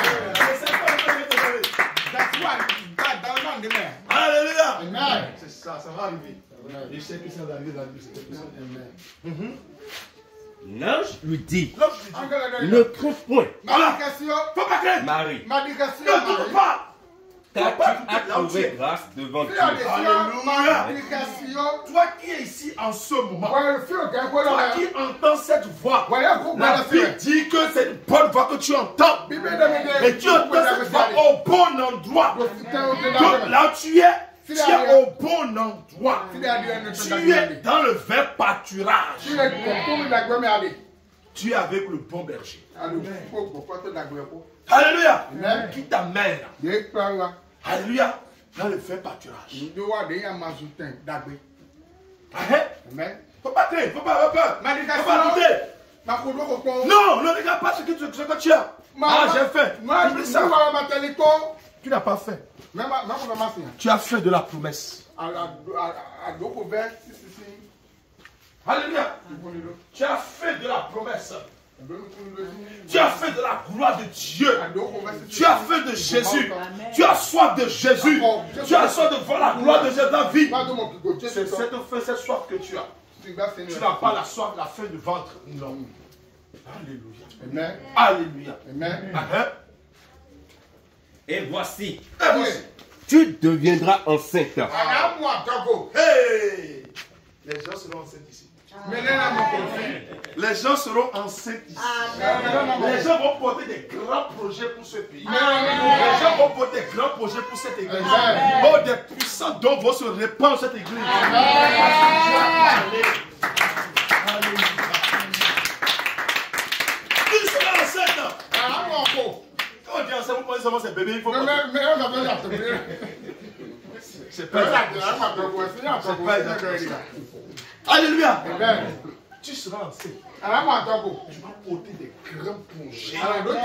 Alléluia. C'est ça, ça va arriver. Je sais que ça va arriver dans le Amen. L'ange lui dit, ne crains point. Marie, ne doute pas. Car tu as trouvé grâce devant Dieu. Alléluia. Toi qui es ici en ce moment, toi qui entends cette voix, la Bible dit que c'est une bonne voix que tu entends. Et tu entends cette voix au bon endroit. Donc là tu es, tu es au bon endroit. Tu es dans le vrai pâturage. Tu es avec le bon berger. Alléluia. Qui t'amène. Alléluia. Dans le vrai pâturage. Amen. Faut pas craindre, faut pas avoir peur. Faut pas douter. Non, ne regarde pas ce que tu, ce que tu as. Ah, j'ai fait. Oublie ça. Tu n'as pas fait. Tu as fait de la promesse. Alléluia. Tu as fait de la promesse. Tu as fait de la gloire de Dieu. Tu as fait de Jésus. Tu as soif de Jésus. Tu as soif de voir la gloire de Dieu dans ta vie. C'est cette faim, cette soif que tu as. Tu n'as pas la soif, la faim du ventre. Non. Alléluia. Amen. Alléluia. Amen. Et voici, tu deviendras enceinte. Hey! Les gens seront enceintes ici. Les gens seront enceintes ici. Les gens vont porter des grands projets pour ce pays. Les gens vont porter des grands projets pour cette église. Oh, des puissants dons vont se répandre cette église. Ils seront enceintes. Quand on dit enceinte, vous pensez seulement c'est bébé, il faut pas. C'est pas Alléluia. Tu seras enceinte. Tu vas porter des grands projets.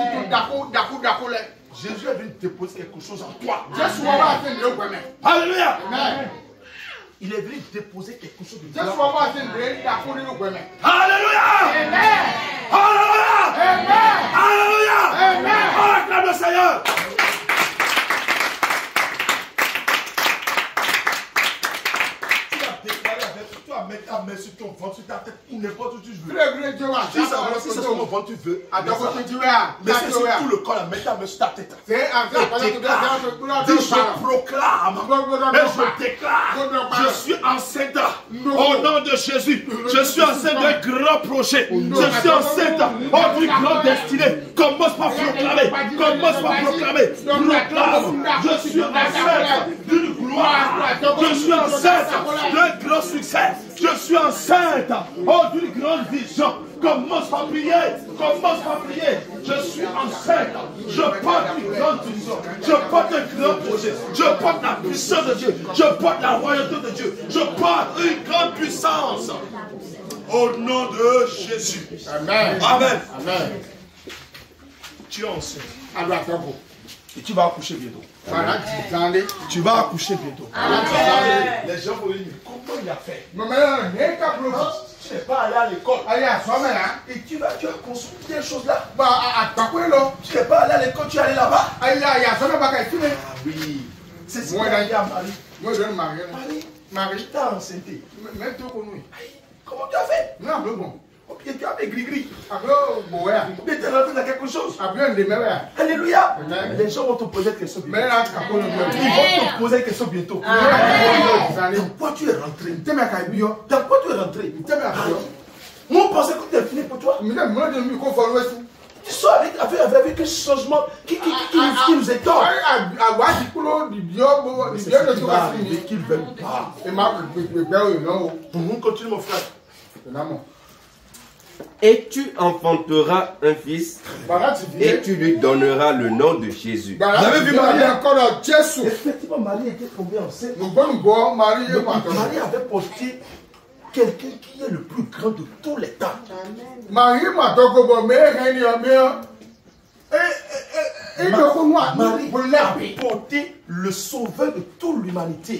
Jésus est venu déposer quelque chose en toi. Alléluia. Il est venu déposer quelque chose de grand. Alléluia. Alléluia. Alléluia. Oh, acclame le Seigneur. Mettre ta main sur ton ventre, sur ta tête, ou n'importe où tu veux. Si c'est sur mon ventre tu veux, mais c'est sur tout le corps, mets ta main sur ta tête. Et déclare, dis je proclame, et je déclare, je suis enceinte au nom de Jésus. Je suis enceinte d'un grand projet. Je suis enceinte oh, d'une grande destinée. Commence par proclamer, commence par proclamer. Proclame, je suis enceinte d'une gloire. Je suis enceinte d'un grand succès. Je suis enceinte oh, d'une grande vision. Commence par prier. Commence par prier. Je suis enceinte. Je porte une grande vision. Je porte un grand projet. Je porte la puissance de Dieu. Je porte la royauté de Dieu. Je porte une grande puissance. Au nom de Jésus. Amen. Amen. Amen. Tu es enceinte. Et tu vas accoucher bientôt. Tu vas accoucher bientôt. Les gens vont dire, comment il a fait? Tu n'es pas allé à l'école. Et tu vas, tu as construit des choses là. Tu n'es pas allé à l'école, tu es allé là-bas. Ah oui. C'est ce qu'il a dit à Marie. Marie, Marie t'a enceinté. Comment tu as fait? Non, non, bon. Ou bien tu as fait gris-gris. Ablo, bon, ouais. Ou bien tu es rentré dans quelque chose. Ablo, on démarre, ouais. Alléluia. Amen. Les gens vont te poser des questions Mais bientôt. là, quand on Ils vont te poser des questions bientôt. Dans quoi tu es rentré? Dans quoi tu es rentré? Moi, on pensait que tu es fini pour toi. Tu sors avec, avec, avec un changement qui, qui, qui, qui, qui nous étonne. Mais c'est ce qui va arriver, qu'ils veulent pas. Continue, mon frère. Et tu enfanteras un fils, et tu lui donneras le nom de Jésus. Vous avez vu Marie encore dans Jésus. Effectivement, Marie était tombée enceinte. Nous bon, bon, Marie est Marie avait porté quelqu'un qui est le plus grand de tous les temps. Marie m'a dit que bon, mais elle est bien. Et Marie a porté le sauveur de toute l'humanité.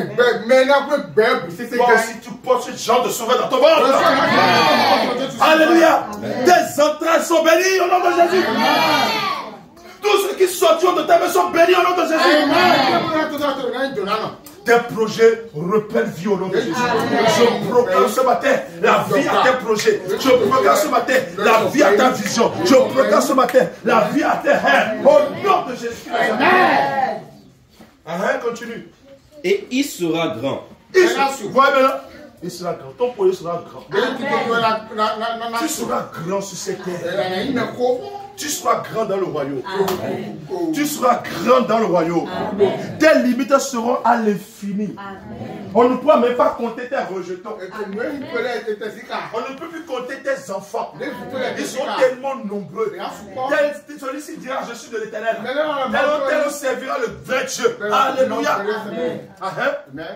Toi aussi, tu portes ce genre de sauveur dans ton ventre. Alléluia. Tes entrailles sont bénies au nom de Jésus. Tous ceux qui sortiront de ta maison sont bénis au nom de Jésus. Tes projets repellent vie au nom de Jésus. Je proclame ce matin la vie à tes projets. Je proclame ce matin la vie à ta vision. Je proclame ce matin la vie à tes rêves. Au nom de Jésus. Amen. Amen. Continue. Et il sera grand. Il sera, voilà maintenant. Il sera grand. Ton projet sera grand. Tu seras grand sur cette terre. Tu seras grand dans le royaume. Amen. Tu seras grand dans le royaume. Amen. Tes limites seront à l'infini. On ne pourra même pas compter tes rejetons. On ne peut plus compter tes enfants. Ils sont tellement nombreux. Celui-ci dira, je suis de l'Éternel. Tel servira le vrai Dieu. Alléluia. Amen.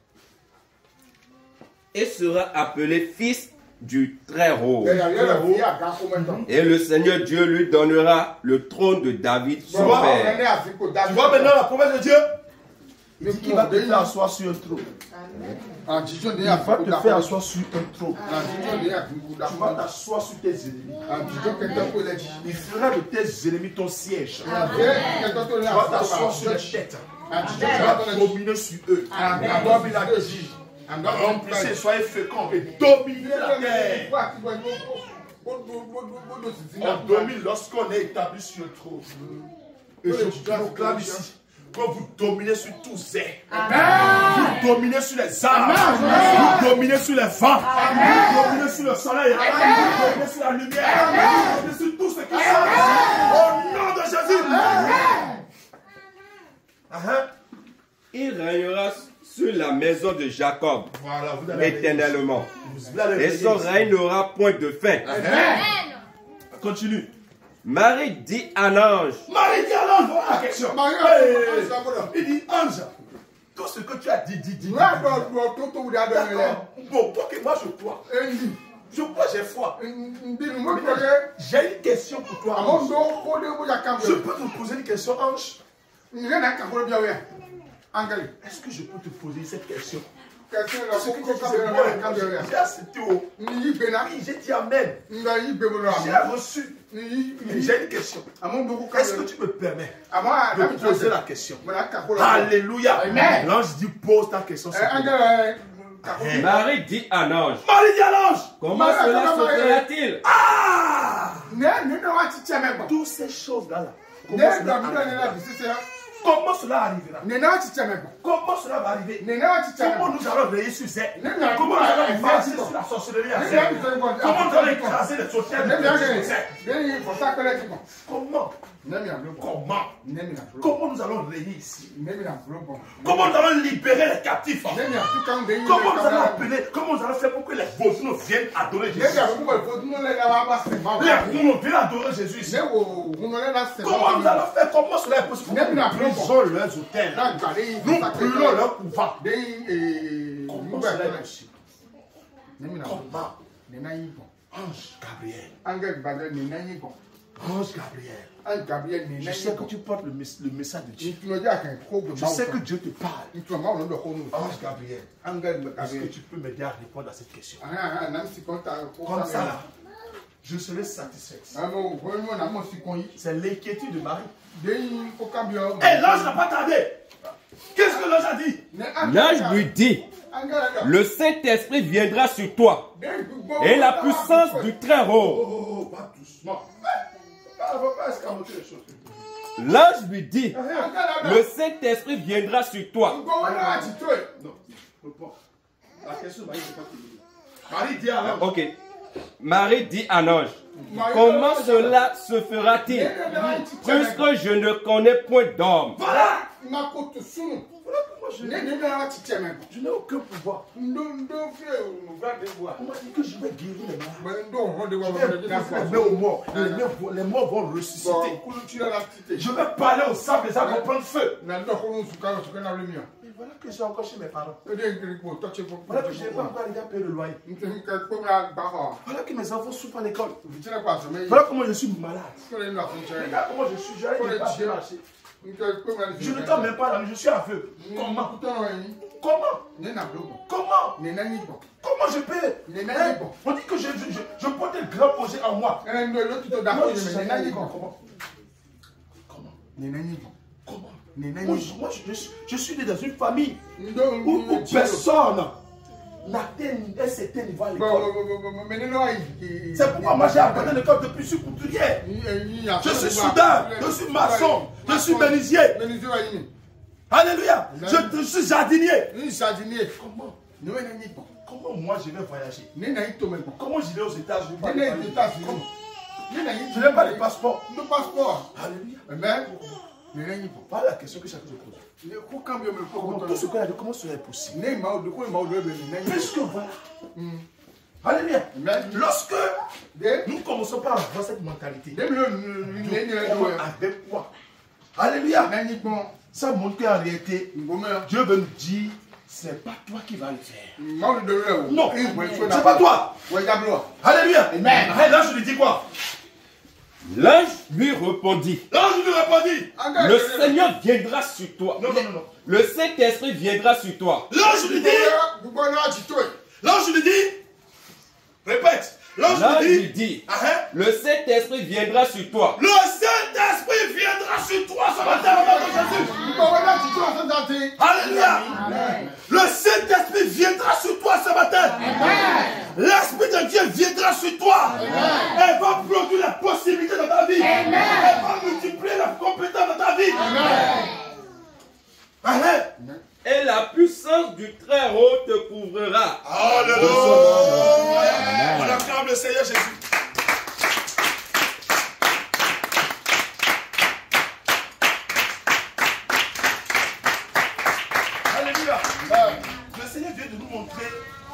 Et sera appelé fils du Très-Haut. Et le Seigneur Dieu lui donnera le trône de David, son père. Tu vois maintenant la promesse de Dieu? Il dit qu'il va te faire asseoir sur un trône. Il va te faire asseoir sur un trône. Tu vas t'asseoir sur tes ennemis. Il fera de tes ennemis ton siège. Tu vas t'asseoir sur les têtes. Tu vas dominer sur eux. Comme il a dit. Remplissez, soyez féconds et dominez la terre. On domine lorsqu'on est établi sur le trône. Et je proclame ici que vous dominez sur tous ces. Vous dominez sur les âmes. Vous dominez sur les vents. Vous dominez sur le soleil. Vous dominez sur la lumière. Vous dominez sur tout ce qui sont. Au nom de Jésus. Il régnera sur la maison de Jacob, voilà, éternellement. Et son règne n'aura point de fin. Amen. Continue. Marie dit à l'ange. Marie dit à l'ange, voilà la question. Hey. Il dit, ange, tout ce que tu as dit, dit, dit. dit. Bon, pour que moi je crois. Je crois, j'ai foi. J'ai une question pour toi, ange. Je peux te poser une question, ange? Est-ce que je peux te poser cette question? J'ai accepté. J'ai dit amen. J'ai reçu. J'ai une question. Est-ce que tu me permets de poser la question? Alléluia. L'ange dit pose ta question. Marie dit à l'ange. Marie dit à l'ange. Comment cela se fera-t-il? Ah! Toutes ces choses-là. Comment cela arrivera? Comment cela arrivera? Comment cela va arriver? Comment nous allons veiller sur Z? Comment nous allons marcher sur la sorcellerie à Z? Comment nous allons écraser les sorcières de Z? Comment? Comment? Comment nous allons régner ici? Comment nous allons libérer les captifs? Comment nous allons appeler? Comment nous allons faire pour que les vaudous viennent adorer Jésus? Les vaudous viennent adorer Jésus ici. Comment nous allons faire? Comment cela est possible? Nous brisons leurs hôtels. Nous brûlons leurs couvents. Comment cela est possible? Comment? Ange Gabriel. Ange Gabriel. Je sais que tu portes le, le message de Dieu. Je sais que Dieu te parle. Ange Gabriel. Est-ce que tu peux m'aider à répondre à cette question? Comme ça là, je serai satisfait. C'est l'inquiétude de Marie. Et l'ange n'a pas tardé. Qu'est-ce que l'ange a dit? L'ange lui dit. le Saint-Esprit viendra sur toi. Et la puissance du Très-Haut. Pas doucement. Pas escamoter les choses. L'ange lui dit, le Saint-Esprit viendra sur toi. Non, la question, Marie, c'est pas fini. Marie dit à l'ange. Ok. Marie dit à l'ange, comment cela se fera-t-il, puisque je ne connais point d'homme? Voilà. Voilà pourquoi je Je n'ai aucun pouvoir. On m'a dit que je vais guérir les malades. Je vais placer les mains aux morts. Les, les morts vont ressusciter. Je vais parler au sable, les arbres vont prendre feu. Et voilà que j'ai encore chez mes parents. Voilà que je n'ai pas encore arrivé à payer le loyer. Voilà que mes enfants souffrent à l'école. Voilà comment je suis malade. Regarde comment je suis. J'arrive pas à bien marcher. Je ne t'en même pas là, je suis aveugle. Comment? Comment? Comment? Comment je peux? Hein? On dit que je, je, je, je porte le grand projet en moi. Moi, je suis jamais comment? Comment? Comment? Moi, je, moi je, je, je suis né dans une famille où, où personne n'atteint un certain niveau à l'école. C'est pourquoi moi j'ai abandonné l'école depuis que je suis couturier. Je suis soudeur, je suis maçon, je suis menuisier. Alléluia. Je, je suis jardinier. Comment? Comment moi je vais voyager? Comment je vais aux États-Unis? Je n'ai pas de passeport. Alléluia. Amen. Voilà la question que chacun se pose. Comment, tout ce qu'on a dit, comment cela est possible? Puisque voilà. Alléluia. Lorsque nous commençons par avoir cette mentalité, avec quoi? Alléluia. Ça montre qu'en réalité, Dieu veut nous dire, c'est pas toi qui vas le faire. Non, c'est pas toi. Alléluia. Amen. Là, je lui dis quoi? L'ange lui répondit, L'ange lui répondit, le Seigneur viendra sur toi. Non, non, non, non. Le Saint-Esprit viendra sur toi. L'ange lui dit, l'ange lui dit, répète, l'ange lui dit, dit ah, hein? le Saint-Esprit viendra sur toi. Le Saint-Esprit viendra sur toi ce matin au nom de Jésus. Alléluia. Amen. Le Saint-Esprit viendra sur toi ce matin. L'Esprit de Dieu viendra sur toi. Amen. Elle va produire la possibilité dans ta vie. Amen. Elle va multiplier la compétence dans ta vie. Amen. Amen. Et la puissance du Très-Haut te couvrira. Alléluia. On acclame le Seigneur Jésus. Alléluia. Le Seigneur vient de nous montrer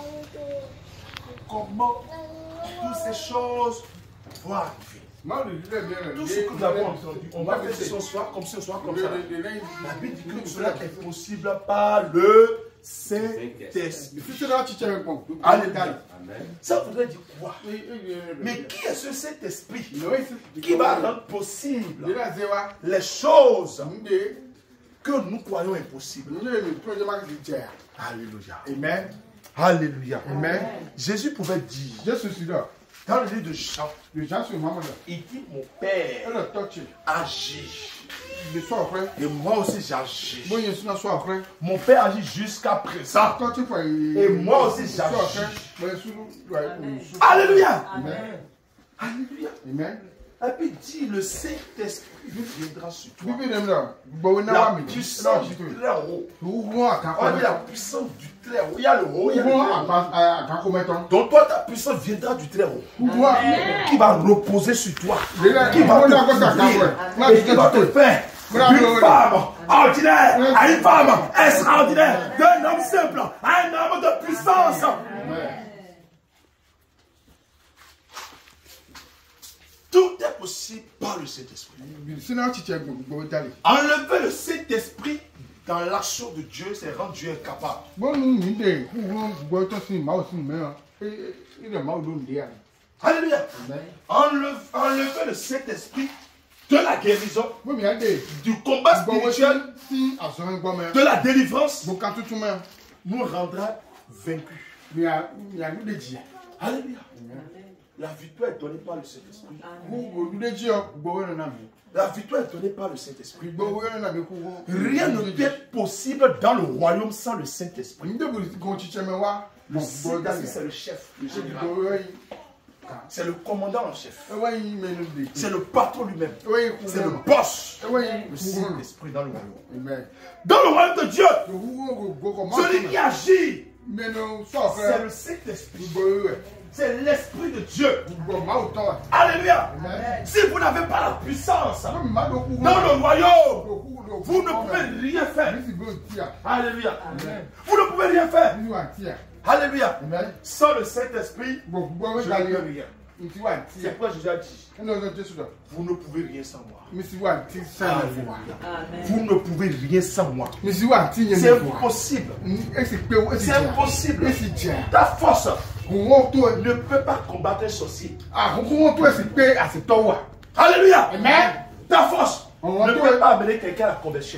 comment toutes ces choses vont arriver. Tout ce que nous avons entendu, on va faire ce soir comme ce soir comme ça. La Bible dit que cela est possible par le Saint-Esprit. Alléluia. Ça voudrait dire quoi? Mais qui est ce Saint-Esprit qui va rendre possible les choses que nous croyons impossibles? Alléluia. Amen. Alléluia. Amen. Jésus pouvait dire, dans le livre de Jean, il dit, mon Père agit. Et moi aussi j'agis. Mon Père agit jusqu'à présent. Et moi aussi j'agis. Alléluia. Amen. Alléluia. Amen. Et puis dit, le Saint-Esprit viendra sur toi. La puissance du Très-Haut. On dit la puissance du Très-Haut. Il y a le haut, il y a le haut. Donc toi, ta puissance viendra du Très-Haut. Qui va reposer sur toi. Qui va te couvrir. Et qui va te faire d'une femme ordinaire à une femme extraordinaire. D'un homme simple à un homme de puissance. Tout est possible par le Saint-Esprit. Enlever le Saint-Esprit dans l'action de Dieu, c'est rendre Dieu incapable. Alléluia. Enlever, enlever le Saint-Esprit de la guérison, du combat spirituel, de la délivrance, nous rendra vaincus. Alléluia. La victoire est donnée par le Saint-Esprit. Amen. La victoire est donnée par le Saint-Esprit. Rien ne peut être possible dans le royaume sans le Saint-Esprit. Le Saint-Esprit, c'est le chef, le général. C'est le commandant en chef. C'est le patron lui-même. C'est le boss. Le Saint-Esprit dans le royaume. Dans le royaume de Dieu, celui qui agit, c'est le Saint-Esprit. C'est l'Esprit de Dieu. Alléluia. Si vous n'avez pas la puissance dans le royaume, vous ne pouvez rien faire. Alléluia. Vous ne pouvez rien faire. Alléluia. Sans le Saint-Esprit, je ne peux rien. C'est quoi Jésus a dit? Vous ne pouvez rien sans moi. Vous ne pouvez rien sans moi. C'est impossible. C'est impossible. Ta force ne peut pas combattre un sorcier. Alléluia. Ta force ne peut pas amener quelqu'un à la conversion.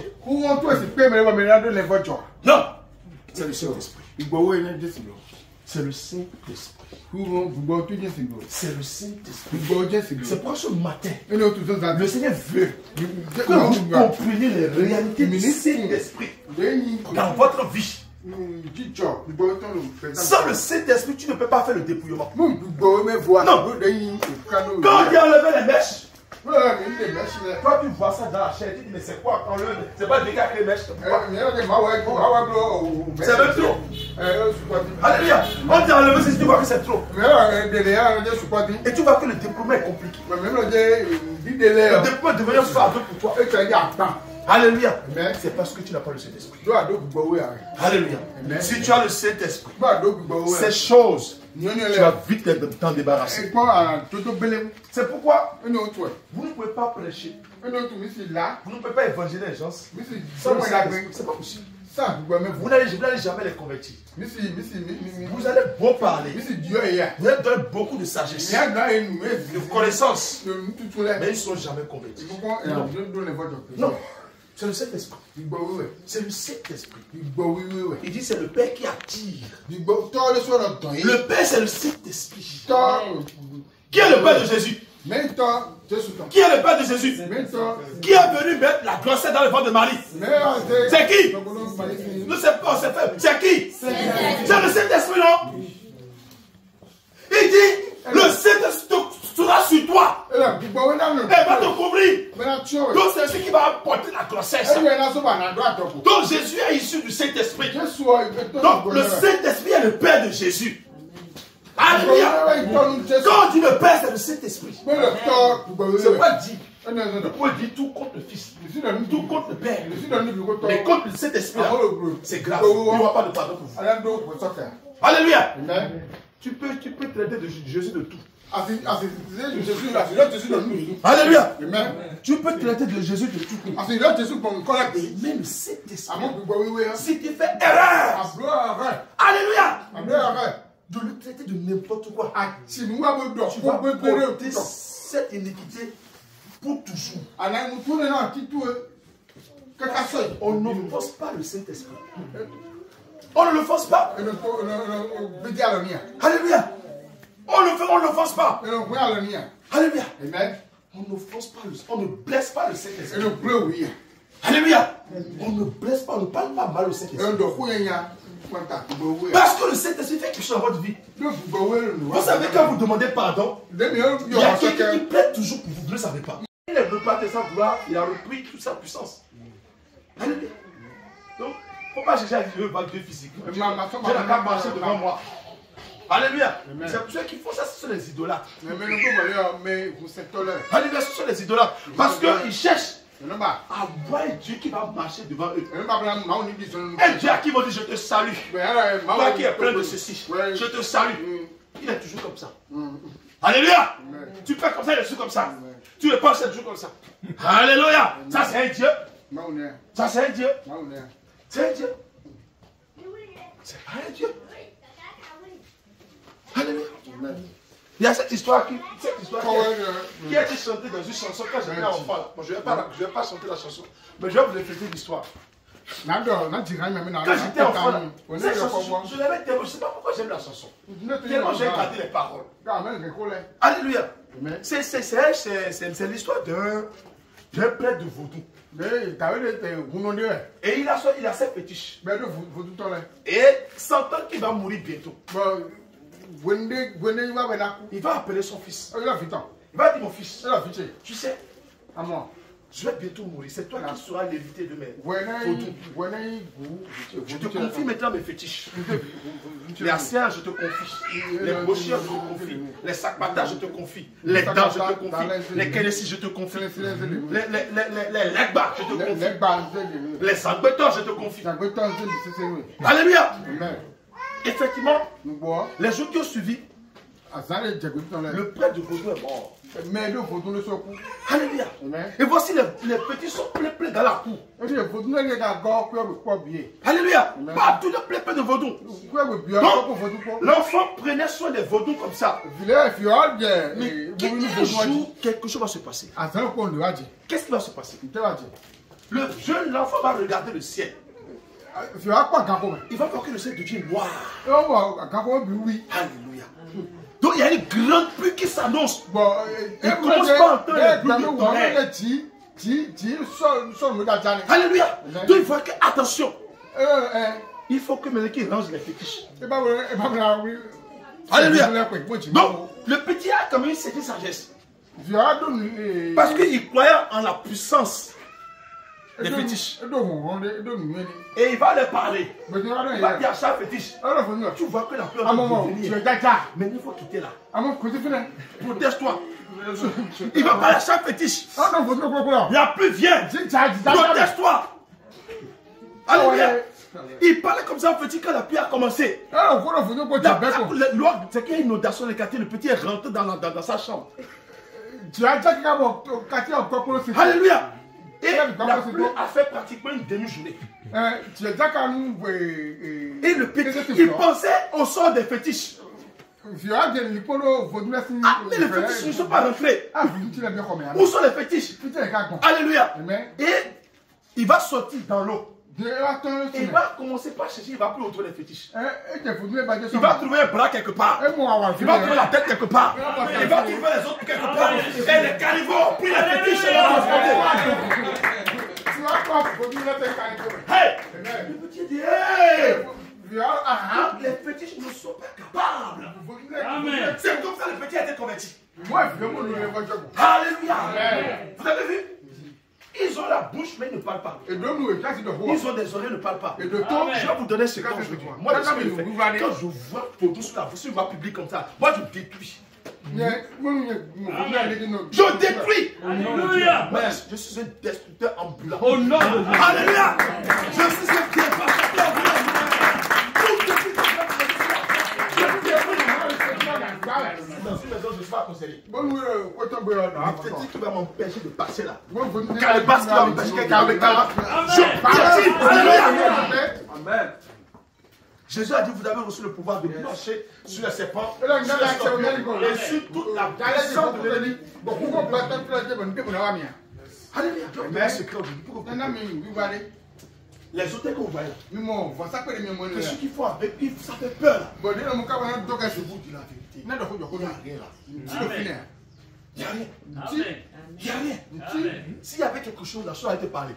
Non. C'est le Saint-Esprit. C'est le Saint-Esprit. C'est le Saint-Esprit. C'est pourquoi ce matin, le Seigneur veut que vous compreniez les réalités du Saint-Esprit dans votre vie. Sans le Saint-Esprit, tu ne peux pas faire le dépouillement. Non. Quand il a enlevé les mèches, toi tu vois ça dans la chair, tu dis mais c'est quoi quand le... C'est pas le dégât que les mèches. C'est même trop. Alléluia. On dit enlever ceci, tu vois que c'est trop. Et tu vois que le déploiement est compliqué. Le déploiement est devenu fardeau pour toi. Alléluia. C'est parce que tu n'as pas le Saint-Esprit. Alléluia. Si tu as le Saint-Esprit, ces choses, tu vas vite t'en débarrasser. C'est pourquoi vous ne pouvez pas prêcher. Vous ne pouvez pas évangéliser les gens. C'est pas possible. Vous n'allez jamais les convertir. Vous allez beau parler. Vous allez donner beaucoup de sagesse, de connaissances. Mais ils ne sont jamais convertis. Non. C'est le Saint-Esprit. C'est le Saint-Esprit. Il dit c'est le Père qui attire. Le Père c'est le Saint-Esprit. Qui est le Père de Jésus? Qui est le Père de Jésus? Qui est venu mettre la grossesse dans le ventre de Marie? C'est qui? Nous c'est pas, c'est fait. C'est qui? C'est le Saint-Esprit, non? Il dit le Saint-Esprit sera sur toi. Et va te couvrir. Donc c'est ce qui va apporter la grossesse. Donc Jésus est issu du Saint-Esprit. Donc le Saint-Esprit est le Père de Jésus. Alléluia. Quand on dit le Père, c'est le Saint-Esprit. C'est pas dit. On dit tout contre le Fils, tout contre le Père. Mais contre le Saint-Esprit, c'est grave. Il n'y aura pas de pardon pour vous. Alléluia. Tu peux, tu peux traiter de Jésus de tout. Alléluia. Tu peux traiter de Jésus de tout. Mais le Saint-Esprit, si tu fais erreur, alléluia, de le traiter de n'importe quoi, tu vas porter cette iniquité pour toujours. On ne force pas le Saint-Esprit. On ne le force pas. Alléluia. On ne fait, on ne force pas. Alléluia. Amen. On ne force pas, le, on ne blesse pas le Saint-Esprit. Alléluia. On ne blesse pas, on ne parle pas mal au Saint-Esprit. Parce que le Saint-Esprit fait quelque chose dans votre vie. Vous savez, quand vous demandez pardon, il y a quelqu'un qui plaide toujours pour vous, vous ne le savez pas. Il est reparti sans vouloir, il a repris toute sa puissance. Alléluia. Donc, il ne faut pas chercher à dire que Dieu physique. Je n'ai qu'à marcher devant moi. Alléluia. C'est pour ceux qui font ça, ce sont les idolâtres. Alléluia, ce sont les idolâtres. Parce qu'ils cherchent à voir un Dieu qui va marcher devant eux. Un Dieu à qui vont dire je te salue. Toi qui es plein de ceci, je te salue. Il est toujours comme ça. Alléluia. Tu fais comme ça, il est toujours comme ça. Tu ne penses toujours comme ça. Alléluia. Ça c'est un Dieu. Ça c'est un Dieu. C'est un Dieu. C'est pas un Dieu. Alléluia. Il y a cette histoire qui, cette histoire qui, qui a été chantée dans une chanson quand j'étais enfant. Bon, je ne vais, vais pas chanter la chanson, mais je vais vous répéter l'histoire. j'étais enfant, cette chanson, je l'avais tellement, je ne sais pas pourquoi j'aime la chanson. Tellement j'ai gardé les paroles. Alléluia. C'est l'histoire d'un prêtre de vaudou. Et il a, il a ses fétiches. Et sentant qu'il va mourir bientôt, il va appeler son fils. Il va dire, mon fils, tu sais, je vais bientôt mourir. C'est toi qui seras l'évité de mes vaudous. Je te confie maintenant mes fétiches. Les assiens, je te confie. Les brochures, je te confie. Les sakpatas, je te confie. Les dents, je te confie. Les kénessis, je te confie. Les legbas, je te confie. Les sangbetons, je te confie. Alléluia. Effectivement, les jours qui ont suivi, le prêtre de vaudou est mort. Alléluia. Et voici les, les petits sont pleins pleins dans la cour. Alléluia. Partout les pleins pleins de vaudou. Donc, l'enfant prenait soin des vaudous comme ça. Mais un jour, quelque chose va se passer. Qu'est-ce qui va se passer? Le jeune enfant va regarder le ciel. Il va voir que le ciel devient noir. Alléluia. Donc il y a une grande pluie qui s'annonce. Il ne commence pas à entendre les bruits de tonnerre. Alléluia. Donc il faut que, attention, il faut que Meleki range les fétiches. Alléluia. Donc le petit a quand même une certaine sagesse. Parce qu'il croyait en la puissance des fétiches. Et il va leur parler. Il va dire à chaque fétiche, tu vois que la peur va venir. Mais il faut quitter là. Protège-toi. Il va parler à chaque fétiche. La pluie vient. Protège-toi. Alléluia. Il parlait comme ça au petit quand la pluie a commencé. Le loi, c'est qu'il y a une inondation dans le quartier. Le petit est rentré dans, dans, dans sa chambre. Alléluia. Et la pluie a fait pratiquement une demi-journée. Et le petit, il pensait au sort des fétiches. Ah, mais les fétiches ne sont pas rentrés. Où sont les fétiches? Alléluia. Et il va sortir dans l'eau. Il va commencer par chercher, il va plus retrouver les fétiches. Il va trouver un bras quelque part. Il va trouver la tête quelque part. Il va trouver les autres quelque part. Et les cannibaux ont pris les fétiches et l'ont transporté. Hey! Le petit dit, hey! Les fétiches ne sont pas capables. C'est comme ça que le petit a été converti. Alléluia. Vous avez vu? Ils ont la bouche, mais ils ne parlent pas. Ils ont des oreilles, ils ne parlent pas. Je vais vous donner ce que je veux dire. Moi, je sais fait. Quand je vois Podo sur la voie publique comme ça, moi, je détruis. Je détruis. Alléluia. Mais je suis un destructeur ambulant. Oh non. Alléluia. Je suis un dévastateur ambulant. Dans une maison, je ne suis pas conseillé. C'est qui va m'empêcher de passer là. Car le basque va m'empêcher quelqu'un avec la. Je parle. Alléluia. Amen. Jésus a dit, vous avez reçu le pouvoir de marcher sur les serpents, sur les scorpions et sur toute la puissance de l'ennemi. Alléluia. Je vais vous donner un secret aujourd'hui. Les autres que vous voyez là, c'est ce qu'il faut avec, ça fait peur. Je vous dis la vérité. Il n'y a rien là. Il n'y a rien. Il n'y a rien. S'il y avait quelque chose, la chose a été parlée.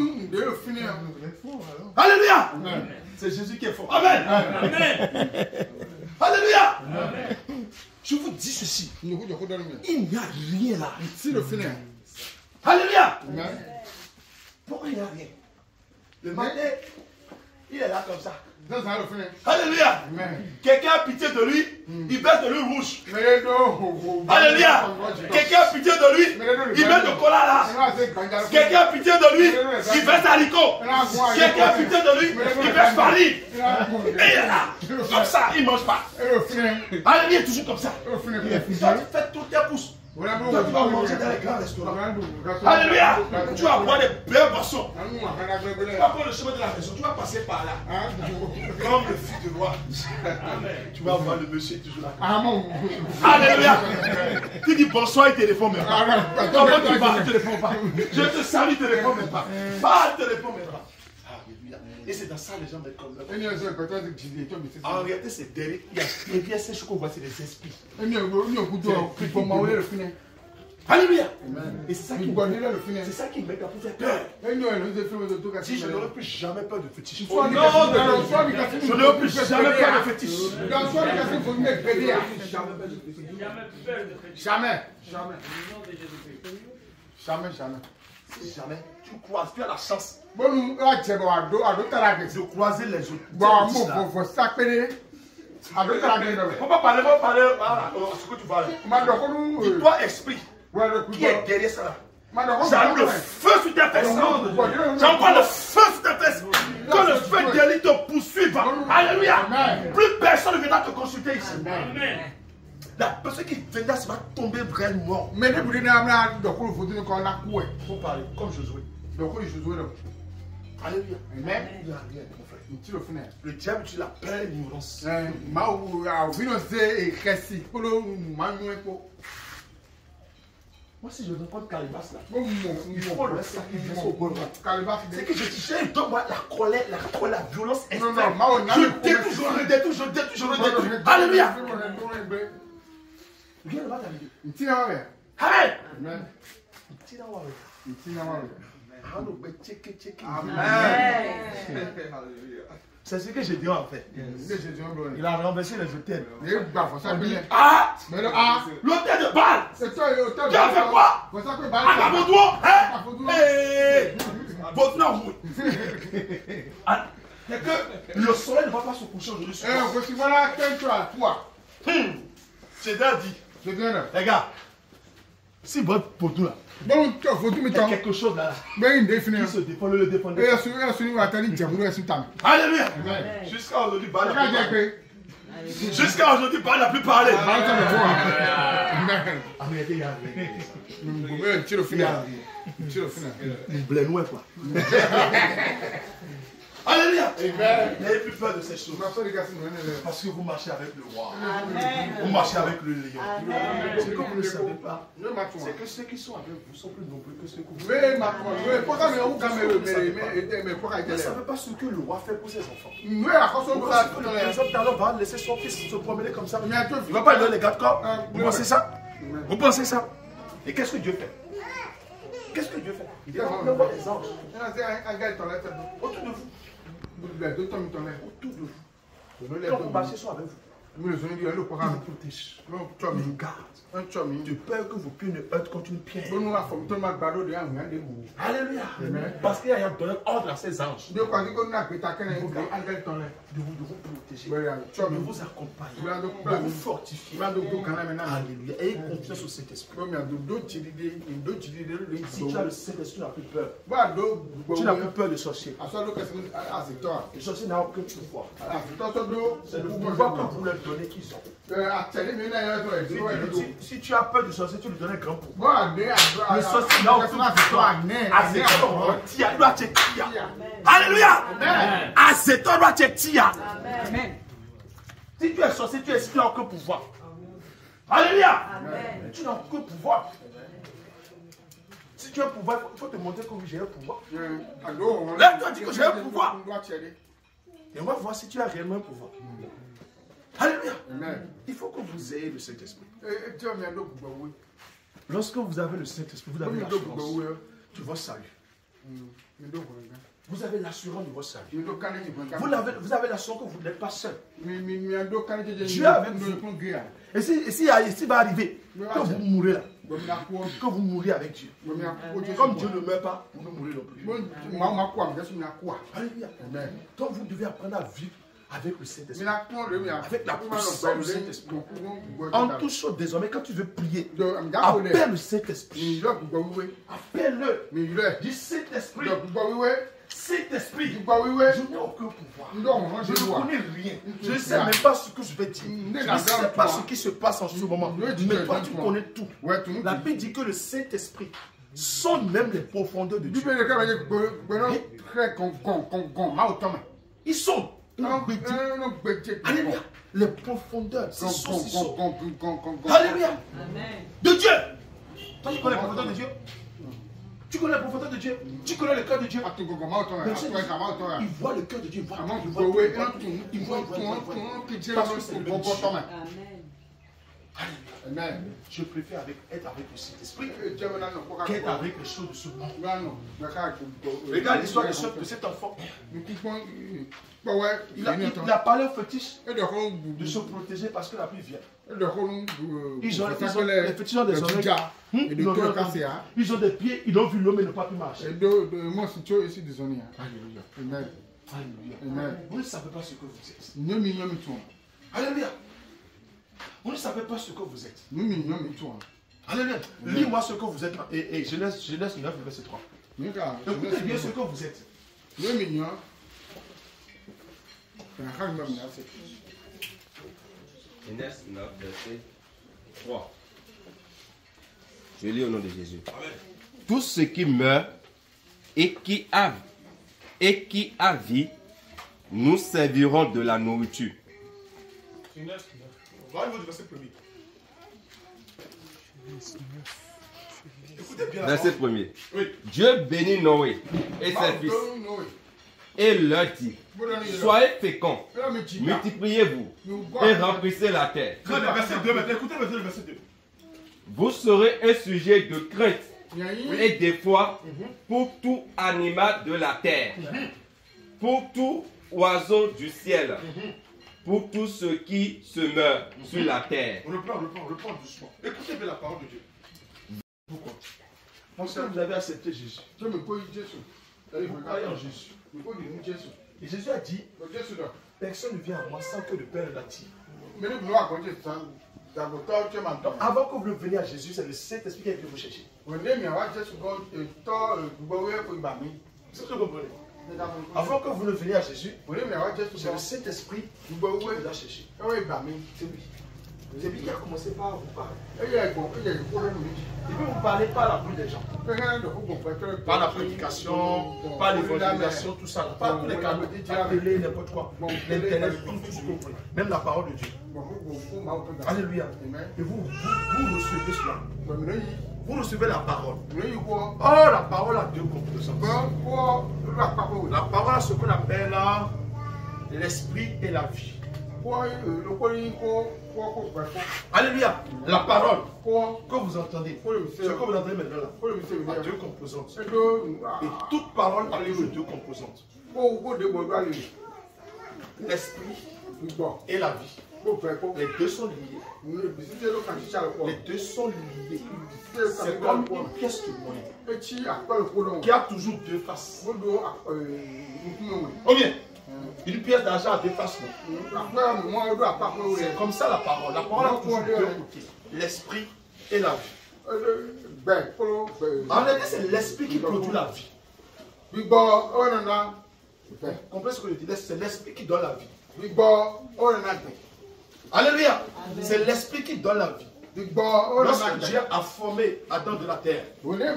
Alléluia. C'est Jésus qui est fort. Amen. Alléluia. Je vous dis ceci. Il n'y a rien là. Alléluia. Pourquoi il n'y a rien? Le matin, il est là comme ça. Alléluia. Quelqu'un a pitié de lui, il baisse de l'huile rouge. Alléluia. Quelqu'un a pitié de lui, il met de cola là. Quelqu'un a pitié de lui, il baisse haricot. Quelqu'un a pitié de lui, il baisse farine. Et il est là. Comme ça, il ne mange pas. Alléluia, il est toujours comme ça. Quand tu fais tout tes pouces, toi, tu vas manger dans les grands restaurants. Alléluia. Tu vas boire des belles boissons. Tu vas prendre le chemin de la maison. Tu vas passer par là. Comme le fils de roi. Tu vas voir le monsieur toujours là. Alléluia. Tu dis bonsoir, il te répond même pas. Comment tu vas, il te répond pas. Je te salue, il te répond même pas. Pas, il te répond même pas. Et c'est dans ça les gens mettent comme ça. En réalité, c'est derrière. Il y a derrière ces choses qu'on voit, c'est les esprits. Alléluia. Et c'est ça qui c'est ça qui met pour faire peur. Si je n'aurais plus jamais peur de fétiche. Non, je n'aurais plus jamais peur de fétiche. Jamais. Jamais. Jamais, jamais. Si jamais tu croises, tu as la chance de croiser les autres. Bon, bon, faut s'appeler. On va parler, on va parler ce que tu vas aller. Dis-toi, esprit, qui est derrière ça là. J'allume le feu sur tes fesses. J'envoie le feu sur tes fesses. Que le feu d'Élie te poursuive. Alléluia. Plus personne ne viendra te consulter ici. Amen. La personne qui viendra va tomber vraiment. Mais ne vous dites pas faut parler comme Josué. Alléluia. Amen. Il n'y a rien, mon frère. Le diable, tu l'appelles l'ignorance. Moi, si je rencontre Calibas là, il faut le sacrifier au bon. C'est que je dis, donne-moi la colère, la colère, la violence extrême. Je détruis, je redétruis, je détruis, je redétruis. Alléluia. Viens là-bas, ta vidéo. Amen. Amen. C'est ce que j'ai dit en fait. Il a renversé les hôtels. Ah, l'hôtel de Baal. Tu as fait quoi? À Babodouo. C'est que le soleil ne va pas se coucher aujourd'hui. C'est dit. Les gars, si votre poteau là, il y a quelque chose là, qui se défend, le défendre. Alléluia. Jusqu'à aujourd'hui, Baal n'a plus parlé. Jusqu'à aujourd'hui, Baal n'a plus parlé. Alléluia. N'ayez plus peur de ces choses. Parce que vous marchez avec le roi. Vous marchez avec le lion. Ce que vous ne savez pas, c'est que ceux qui sont avec vous sont plus nombreux que ceux que vous. Vous ne savez pas ce que le roi fait pour ses enfants. Par exemple, Talon va laisser son fils se promener comme ça. Il ne va pas lui donner les gardes corps. Vous pensez ça? Vous pensez ça? Et qu'est-ce que Dieu fait? Qu'est-ce que Dieu fait? Il envoie des anges autour de vous. Autour de vous. Quand vous marchez, sont avec vous. Ils vous protègent. Ils vous gardent. De peur que vos pieds ne heurtent contre une pierre. Alléluia. Parce qu'il y a donné ordre à ces anges de vous, de vous protéger, de vous accompagner, de vous fortifier. Alléluia. Ayez confiance au Saint-Esprit. Si tu as le Saint-Esprit, tu n'as plus peur. Tu n'as plus peur de sorcier. Les sorciers n'ont aucun pouvoir. C'est le pouvoir que vous leur donnez qu'ils ont. Si, si tu as peur du sorcier, tu lui donnes un grand pouvoir. Le sorcier n'a aucun pouvoir. Azétor doit te tia. Alléluia. Azétor doit te tia. Si tu es sorcier, tu es tu n'as aucun pouvoir. Alléluia. Tu n'as aucun pouvoir. Si tu as un pouvoir, il faut te montrer que j'ai un pouvoir. Lève-toi, dis que j'ai un pouvoir. Et on va voir si tu as réellement un pouvoir. Alléluia. Il faut que vous ayez le Saint-Esprit. Lorsque vous avez le Saint-Esprit, vous avez l'assurance de votre salut. Vous avez l'assurance de votre salut. Vous avez, vous avez l'assurance que vous n'êtes pas seul. Dieu est avec vous. Et si, si, si va arriver que vous mourrez là, que vous mourrez avec Dieu. Comme Dieu ne meurt pas, vous ne mourrez non plus. Alléluia. Donc vous devez apprendre à vivre avec le Saint-Esprit, avec la puissance du Saint-Esprit. En toute chose, désormais, quand tu veux prier, appelle le Saint-Esprit. Appelle-le. Dis Saint-Esprit. Saint-Esprit, je n'ai aucun pouvoir. Je ne connais rien. Je ne sais même pas ce que je vais dire. Je ne sais pas ce qui se passe en ce moment. Mais toi, tu connais tout. La Bible dit que le Saint-Esprit sonde même les profondeurs de Dieu. Ils sont. Alléluia. Les profondeurs. Alléluia. De Dieu. Toi, tu connais les profondeurs de Dieu? Tu connais le prophète de Dieu. Tu connais le cœur de Dieu. Il voit le cœur de Dieu. Il voit, il voit, il voit, il voit, il voit. Parce que c'est le Dieu. Amen. Je préfère avec, être avec le Saint-Esprit qu'être avec les choses de ce monde. Regarde l'histoire de, de cet enfant. Il a, il, il a parlé au fétiche de se protéger parce que la pluie vient. Ils ont, ils ont, les fétiches ont des oreilles. Hum, ils, ont ils ont des pieds, ils ont vu l'homme et ne pas pu marcher. Moi, c'est Dieu ici des Amen. Amen. Vous ne savez pas ce que vous êtes. Alléluia. Vous ne savez pas ce que vous êtes. Alléluia. Lis-moi ce que vous êtes. Et, et Genèse, Genèse neuf, verset trois. Écoutez bien ce que vous êtes. Genèse neuf, verset trois. Je lis au nom de Jésus. Amen. Tout ce qui meurt et qui a, et qui a vie, nous servirons de la nourriture. Genèse neuf. On va au niveau du verset premier. Écoutez bien. Verset premier. Oui. Dieu bénit Noé et ses fils et leur dit: soyez féconds, multipliez-vous et remplissez la terre. Verset deux, maintenant. Écoutez le verset deux. Vous serez un sujet de crainte et d'effroi pour tout animal de la terre, pour tout oiseau du ciel, pour tout ce qui se meurt sur la terre. On reprend, on reprend, on reprend doucement. Écoutez bien la parole de Dieu. Pourquoi? Parce que vous avez accepté Jésus. Vous croyez en Jésus. Et Jésus a dit: personne ne vient à moi sans que le Père l'attire. Avant que vous ne veniez à Jésus, c'est le Saint-Esprit qui est venu vous chercher. C'est ce que vous comprenez. Avant que vous ne veniez à Jésus, c'est le Saint-Esprit qui vous a cherché. C'est lui. C'est lui qui a commencé par vous parler. Il ne vous parler par la bouche des gens. Par la prédication, par l'évangélisation, tout ça. Par tous les canaux, la télé, n'importe quoi. L'internet, tout ce que vous voulez. Même la parole de Dieu. Alléluia. Et vous, vous, vous recevez cela. Vous recevez la parole. Oh, la parole a deux composantes. La parole a ce qu'on appelle l'esprit et la vie. Alléluia. La parole que vous entendez, ce que vous entendez maintenant là, a deux composantes. Et toute parole a deux composantes. L'esprit et la vie. Les deux sont liés. Les deux sont liés. C'est comme une pièce de monnaie qui a toujours deux faces. Oh bien, une pièce d'argent a deux faces. C'est comme ça la parole. La parole a toujours deux côtés. L'esprit et la vie. En réalité, c'est l'esprit qui produit la vie. Comprenez ce que je dis? C'est l'esprit qui donne la vie. Alléluia. C'est l'esprit qui donne la vie. Lorsque Dieu a formé Adam de la terre,